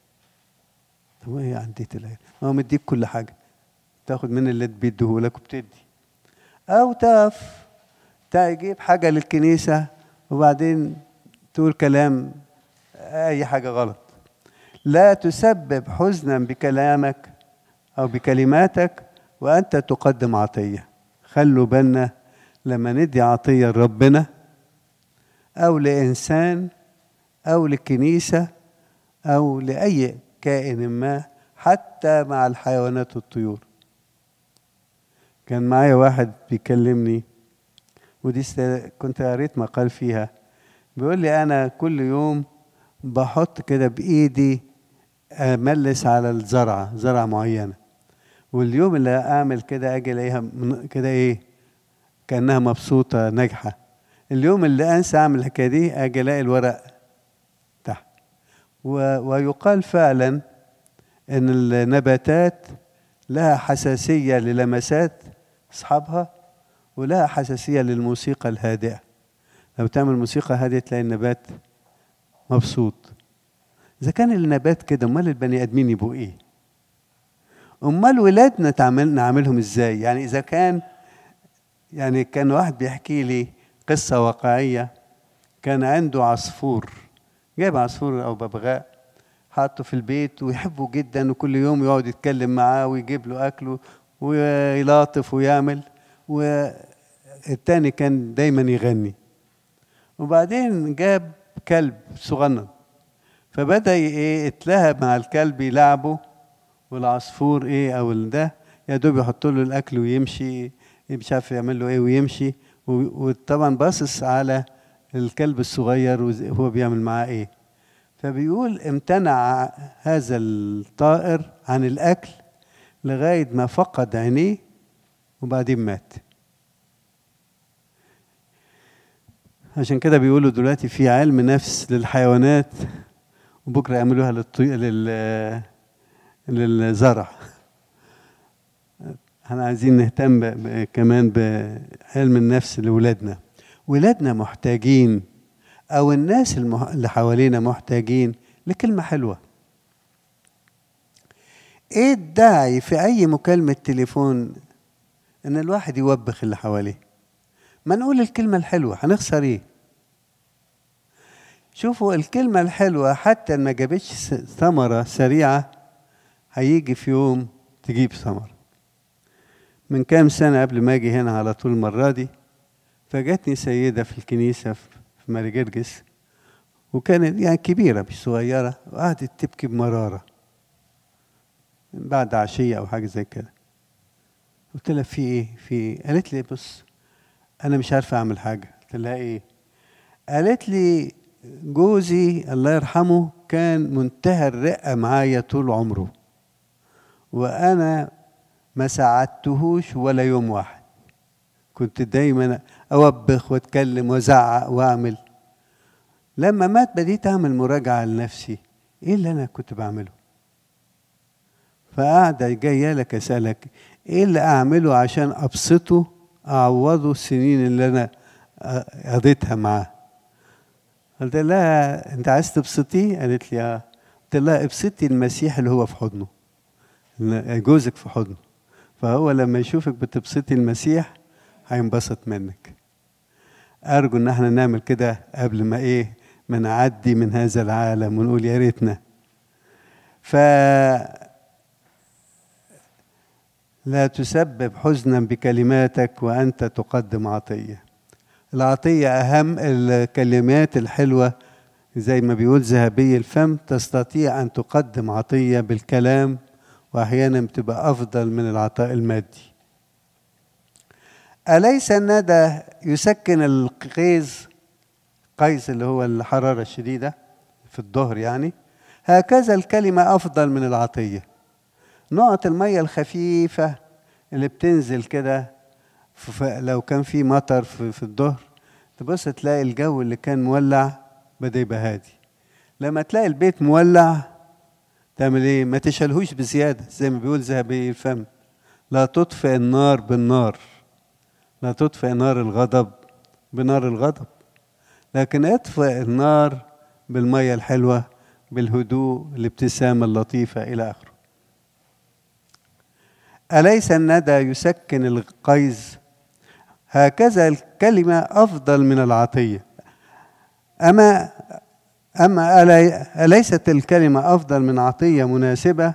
طب ايه اديت العيله؟ هو مديك كل حاجه، تاخد من اللي بيديه لك وبتدي. او تقف تجيب حاجه للكنيسه وبعدين تقول كلام اي حاجه غلط. لا تسبب حزنا بكلامك او بكلماتك وانت تقدم عطيه. خلوا بالنا لما ندي عطية لربنا أو لإنسان أو لكنيسة أو لأي كائن ما، حتى مع الحيوانات والطيور. كان معايا واحد بيكلمني ودي كنت قريت مقال فيها، بيقول لي أنا كل يوم بحط كده بإيدي أملس على الزرعة زرعة معينة، واليوم اللي أعمل كده أجي ألاقيها كده إيه كأنها مبسوطة ناجحة. اليوم اللي أنسى أعمل الحكاية دي أجي ألاقي الورق تحت. ويقال فعلا إن النباتات لها حساسية للمسات أصحابها ولها حساسية للموسيقى الهادئة. لو تعمل موسيقى هادئة تلاقي النبات مبسوط. إذا كان النبات كده أمال البني آدمين يبقوا إيه؟ أمال ولادنا تعمل نعملهم إزاي؟ يعني إذا كان يعني كان واحد بيحكي لي قصة واقعية، كان عنده عصفور، جايب عصفور أو ببغاء حاطه في البيت ويحبه جدا وكل يوم يقعد يتكلم معاه ويجيب له أكله ويلاطف ويعمل، والتاني كان دايما يغني. وبعدين جاب كلب صغنن فبدأ إيه اتلهى مع الكلب يلعبه، والعصفور إيه أو ده يا دوب يحط له الأكل ويمشي مش عارف يعمل له ايه ويمشي، وطبعا باصص على الكلب الصغير وهو بيعمل معاه ايه. فبيقول امتنع هذا الطائر عن الاكل لغايه ما فقد عينيه وبعدين مات. عشان كده بيقولوا دلوقتي في علم نفس للحيوانات، وبكره يعملوها للطي... لل للزرع. احنا عايزين نهتم ب... ب... كمان بعلم النفس لولادنا. ولادنا محتاجين، او الناس المح... اللي حوالينا محتاجين لكلمه حلوه. ايه الداعي في اي مكالمه تليفون ان الواحد يوبخ اللي حواليه؟ ما نقول الكلمه الحلوه، هنخسر ايه؟ شوفوا الكلمه الحلوه حتى ما جابتش ثمره سريعه، هيجي في يوم تجيب ثمره. من كام سنه قبل ما اجي هنا على طول المره دي، فجاتني سيده في الكنيسه في ماري جرجس، وكانت يعني كبيره مش صغيره، وقعدت تبكي بمراره بعد عشيه او حاجه زي كده. قلت لها في ايه؟ في ايه؟ قالت لي بص انا مش عارفه اعمل حاجه. قلت لها ايه؟ قالت لي جوزي الله يرحمه كان منتهى الرقه معايا طول عمره، وانا ما ساعدتهوش ولا يوم واحد، كنت دايما اوبخ واتكلم وازعق واعمل. لما مات بديت اعمل مراجعه لنفسي، ايه اللي انا كنت بعمله؟ فقاعده جايه لك اسالك ايه اللي اعمله عشان ابسطه، اعوضه السنين اللي انا قضيتها معاه. قلت لها انت عايز تبسطيه؟ قالت لي اه. قلت لها ابسطي المسيح اللي هو في حضنه، جوزك في حضنه، فهو لما يشوفك بتبسطي المسيح هينبسط منك. ارجو ان احنا نعمل كده قبل ما ايه ما نعدي من هذا العالم ونقول يا ريتنا. ف لا تسبب حزنا بكلماتك وانت تقدم عطيه. العطيه اهم، الكلمات الحلوه زي ما بيقول ذهبي الفم تستطيع ان تقدم عطيه بالكلام، واحيانا بتبقى افضل من العطاء المادي. أليس الندى يسكن القيظ، قيظ اللي هو الحرارة الشديدة في الظهر يعني، هكذا الكلمة أفضل من العطية. نقط المية الخفيفة اللي بتنزل كده لو كان في مطر في, في الظهر، تبص تلاقي الجو اللي كان مولع بدأ يبقى هادي. لما تلاقي البيت مولع تعمل ايه؟ ما تشالهوش بزيادة، زي ما بيقول ذهبي الفم لا تطفئ النار بالنار، لا تطفئ نار الغضب بنار الغضب، لكن اطفئ النار بالمية الحلوة، بالهدوء، الابتسامة اللطيفة إلى آخره. أليس الندى يسكن القيظ؟ هكذا الكلمة أفضل من العطية. أما أما أليست الكلمة أفضل من عطية مناسبة؟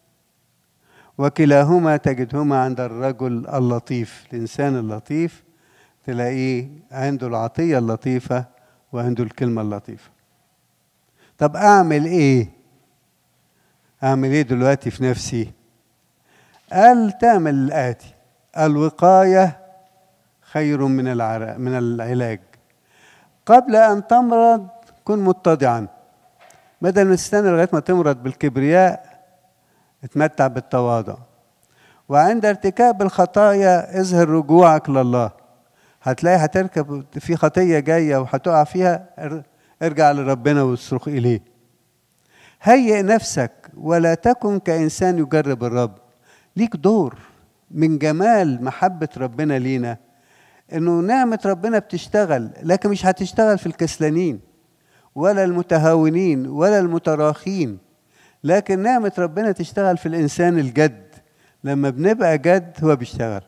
وكلاهما تجدهما عند الرجل اللطيف، الإنسان اللطيف تلاقيه عنده العطية اللطيفة وعنده الكلمة اللطيفة. طب أعمل إيه؟ أعمل إيه دلوقتي في نفسي؟ قال تعمل الآتي: الوقاية خير من العر... من العلاج. قبل أن تمرض كن متضعا، بدل ما تستنى لغاية ما تمرض بالكبرياء اتمتع بالتواضع. وعند ارتكاب الخطايا اظهر رجوعك لله. هتلاقي هتركب في خطية جاية وهتقع فيها، ارجع لربنا واصرخ إليه. هيئ نفسك ولا تكن كإنسان يجرب الرب. ليك دور من جمال محبة ربنا لينا، إنه نعمة ربنا بتشتغل، لكن مش هتشتغل في الكسلانين ولا المتهاونين ولا المتراخين، لكن نعمة ربنا تشتغل في الإنسان الجد. لما بنبقى جد هو بيشتغل.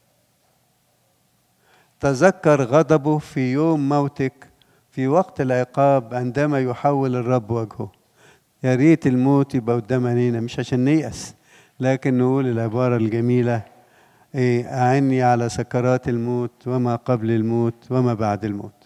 تذكر غضبه في يوم موتك، في وقت العقاب عندما يحول الرب وجهه. يا ريت الموت يبقى قدام عينينا، مش عشان نيأس، لكن نقول العبارة الجميلة: إيه، أعني على سكرات الموت وما قبل الموت وما بعد الموت.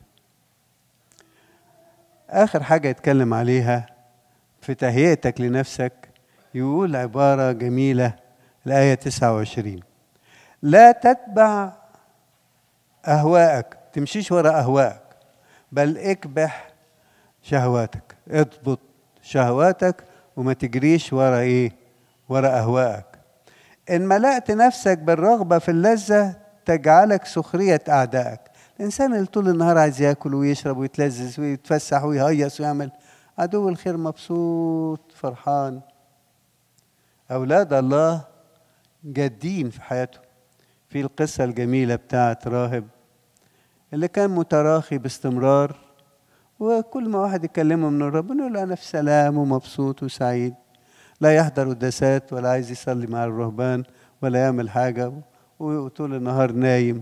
آخر حاجة يتكلم عليها في تهيئتك لنفسك، يقول عبارة جميلة، الآية تسعة وعشرين: لا تتبع أهواءك، تمشيش وراء أهواءك، بل اكبح شهواتك. اضبط شهواتك وما تجريش وراء إيه؟ وراء أهواءك. إن ملأت نفسك بالرغبة في اللذة تجعلك سخرية أعدائك. الإنسان اللي طول النهار عايز ياكل ويشرب ويتلذذ ويتفسح ويهيص ويعمل، عدو الخير مبسوط فرحان. أولاد الله جادين في حياته. في القصة الجميلة بتاعت راهب اللي كان متراخي باستمرار، وكل ما واحد يكلمه من الرب يقول له أنا في سلام ومبسوط وسعيد، لا يحضر قداسات ولا عايز يصلي مع الرهبان ولا يعمل حاجة، وطول النهار نايم.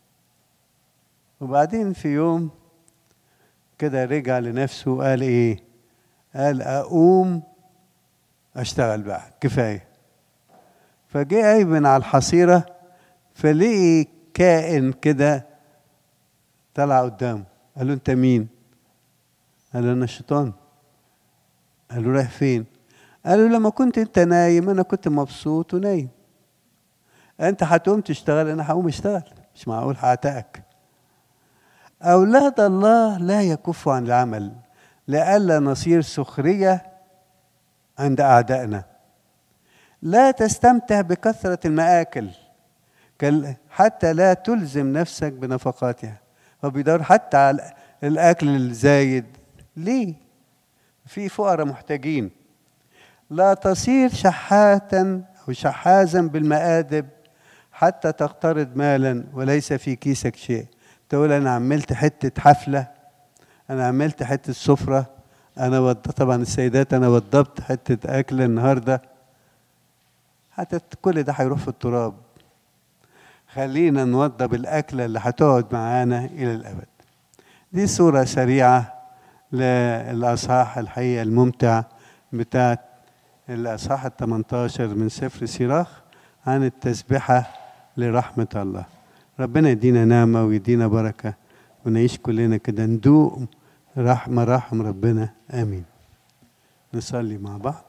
وبعدين في يوم كده رجع لنفسه وقال إيه؟ قال أقوم أشتغل بقى كفاية. فجاء قايم من على الحصيرة، فلقي كائن كده طلع قدامه. قال له أنت مين؟ قال له أنا الشيطان. قال له رايح فين؟ قال له لما كنت أنت نايم أنا كنت مبسوط ونايم، أنت هتقوم تشتغل أنا هقوم أشتغل، مش معقول هعتقك. أولاد الله لا يكفوا عن العمل لئلا نصير سخرية عند أعدائنا. لا تستمتع بكثرة المآكل حتى لا تلزم نفسك بنفقاتها. هو بيدور حتى على الأكل الزايد. ليه؟ في فقراء محتاجين. لا تصير شحاتا أو شحازا بالمآدب حتى تقترض مالا وليس في كيسك شيء. تقول أنا عملت حتة حفلة، أنا عملت حتة سفرة، أنا وض... طبعا السيدات أنا وضبت حتة أكل النهاردة، حتى كل ده هيروح في التراب. خلينا نوضب الأكلة اللي هتقعد معانا إلى الأبد. دي صورة سريعة للأصحاح الحقيقة الممتع بتاعت الأصحاح الثمنتاشر من سفر سيراخ عن التسبحة لرحمة الله. ربنا يدينا نعمة ويدينا بركة ونعيش كلنا كده ندوق رحمة رحم ربنا. آمين. نصلي مع بعض.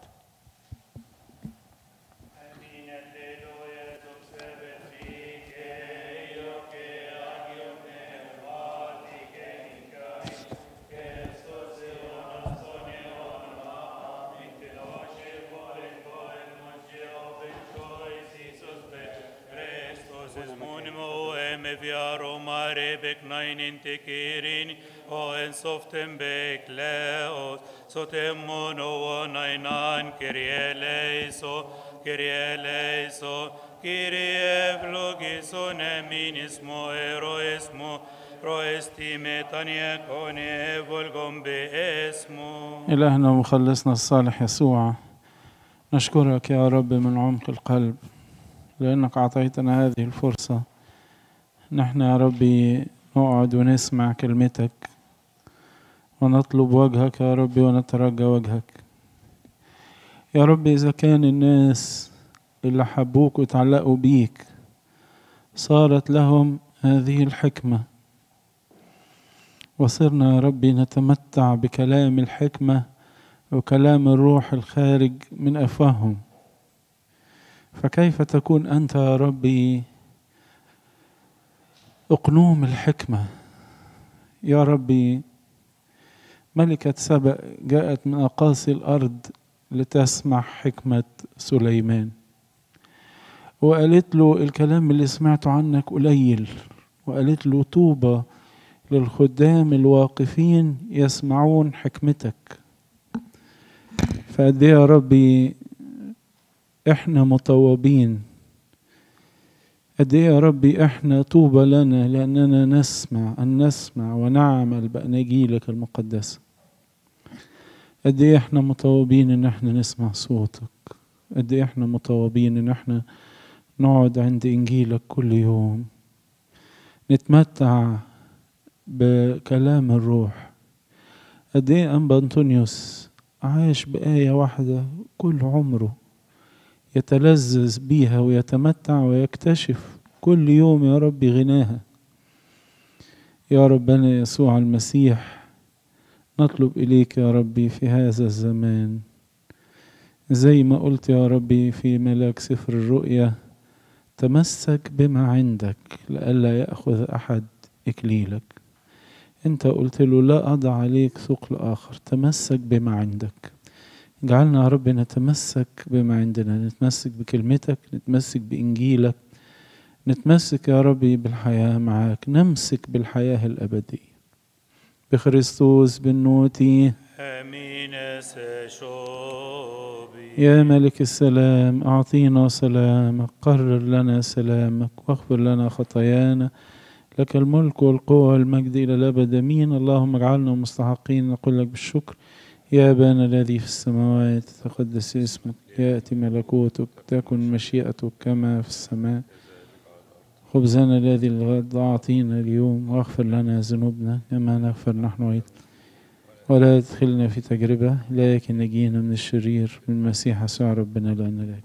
via Roma rebek nainin tekirin o en soften bek leos sotemon o nainan kerieleiso kerieleiso kirie vlogison eminismo eroismo روستيمي تانيا كوني فولغم باسمه. إلهنا ومخلصنا الصالح يسوع، نشكرك يا رب من عمق القلب لأنك أعطيتنا هذه الفرصة. نحن يا ربي نقعد ونسمع كلمتك ونطلب وجهك يا ربي ونترجى وجهك يا ربي. إذا كان الناس اللي حبوك وتعلقوا بيك صارت لهم هذه الحكمة، وصرنا يا ربي نتمتع بكلام الحكمة وكلام الروح الخارج من أفواههم، فكيف تكون أنت يا ربي أقنوم الحكمة؟ يا ربي ملكة سبأ جاءت من أقاصي الأرض لتسمع حكمة سليمان، وقالت له الكلام اللي سمعته عنك قليل، وقالت له طوبى للخدام الواقفين يسمعون حكمتك. فقد يا ربي احنا مطوبين، قد يا ربي احنا طوبى لنا لأننا نسمع أن نسمع ونعمل بأناجيلك المقدسة. قد احنا مطوبين ان احنا نسمع صوتك، قد احنا مطوبين ان احنا نقعد عند إنجيلك كل يوم نتمتع بكلام الروح. قد ايه أنبا أنطونيوس عايش بآية واحدة كل عمره يتلذذ بيها ويتمتع ويكتشف كل يوم يا ربي غناها. يا ربنا يسوع المسيح نطلب إليك يا ربي في هذا الزمان زي ما قلت يا ربي في ملاك سفر الرؤيا، تمسك بما عندك لئلا يأخذ أحد إكليلك. أنت قلت له لا أضع عليك ثقل آخر، تمسك بما عندك. اجعلنا يا رب نتمسك بما عندنا، نتمسك بكلمتك، نتمسك بإنجيلك، نتمسك يا ربي بالحياة معاك، نمسك بالحياة الأبدية بخريستوس بالنوتي. امين سشوبي. يا ملك السلام أعطينا سلامك، قرر لنا سلامك واغفر لنا خطايانا، لك الملك والقوة والمجد إلى الأبد آمين. اللهم اجعلنا مستحقين نقول لك بالشكر. يا أبانا الذي في السماوات تقدس اسمك، يأتي ملكوتك، تكن مشيئتك كما في السماء. خبزنا الذي الغد أعطينا اليوم، واغفر لنا ذنوبنا كما نغفر نحن أيضا، ولا تدخلنا في تجربة لكن نجينا من الشرير، من المسيح يسوع ربنا لنا لك.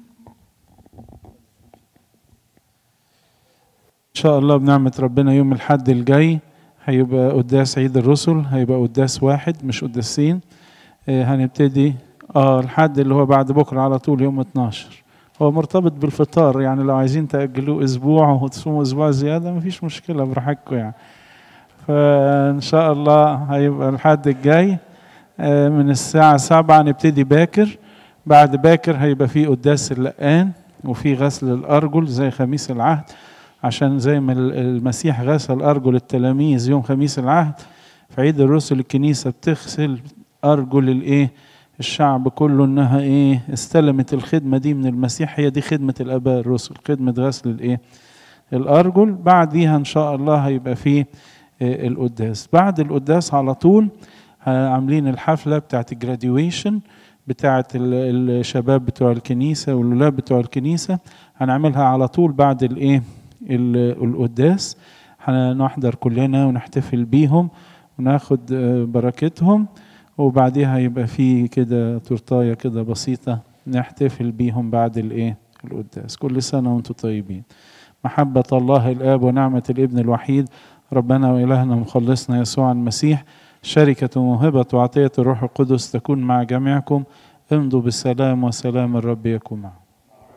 إن شاء الله بنعمة ربنا يوم الحد الجاي هيبقى قداس عيد الرسل، هيبقى قداس واحد مش قداسين. آه هنبتدي اه الحد اللي هو بعد بكرة على طول يوم اتناشر، هو مرتبط بالفطار، يعني لو عايزين تأجلوه أسبوع وتصوموا أسبوع زيادة مفيش مشكلة براحتكم يعني. فإن شاء الله هيبقى الحد الجاي آه من الساعة سبعة نبتدي باكر. بعد باكر هيبقى فيه قداس اللقان وفي غسل الأرجل زي خميس العهد، عشان زي ما المسيح غسل أرجل التلاميذ يوم خميس العهد، في عيد الرسل الكنيسة بتغسل أرجل الإيه الشعب كله، إنها إيه استلمت الخدمة دي من المسيح. هي دي خدمة الآباء الرسل، خدمة غسل الإيه الأرجل. بعديها إن شاء الله هيبقى فيه إيه القداس. بعد القداس على طول عاملين الحفلة بتاعت الجراديويشن بتاعت الشباب بتوع الكنيسة والولاد بتوع الكنيسة، هنعملها على طول بعد الإيه القداس. هنحضر كلنا ونحتفل بيهم وناخد بركتهم، وبعديها يبقى في كده تورتايه كده بسيطة نحتفل بيهم بعد الايه القداس. كل سنة وانتم طيبين. محبة الله الآب ونعمة الابن الوحيد ربنا وإلهنا مخلصنا يسوع المسيح، شركة وموهبة وعطية الروح القدس تكون مع جميعكم. امضوا بالسلام وسلام الرب يكون معكم.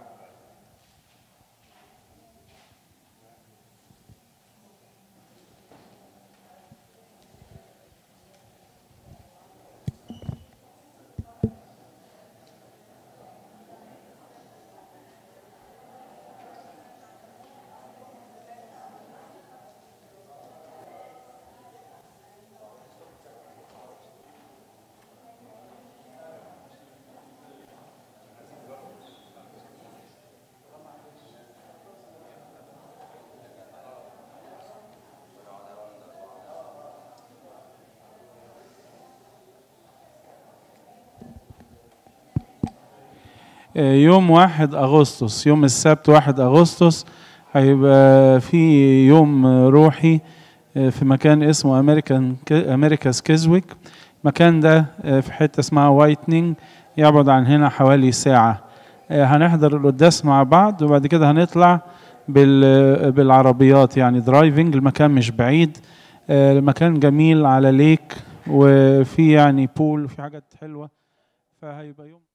يوم واحد أغسطس، يوم السبت واحد أغسطس هيبقى في يوم روحي في مكان اسمه أمريكان أمريكاس كيزويك. المكان ده في حتة اسمها وايتنينج، يبعد عن هنا حوالي ساعة. هنحضر القداس مع بعض وبعد كده هنطلع بالعربيات يعني درايفنج. المكان مش بعيد، المكان جميل على ليك وفي يعني بول وفي حاجات حلوة، فهيبقى يوم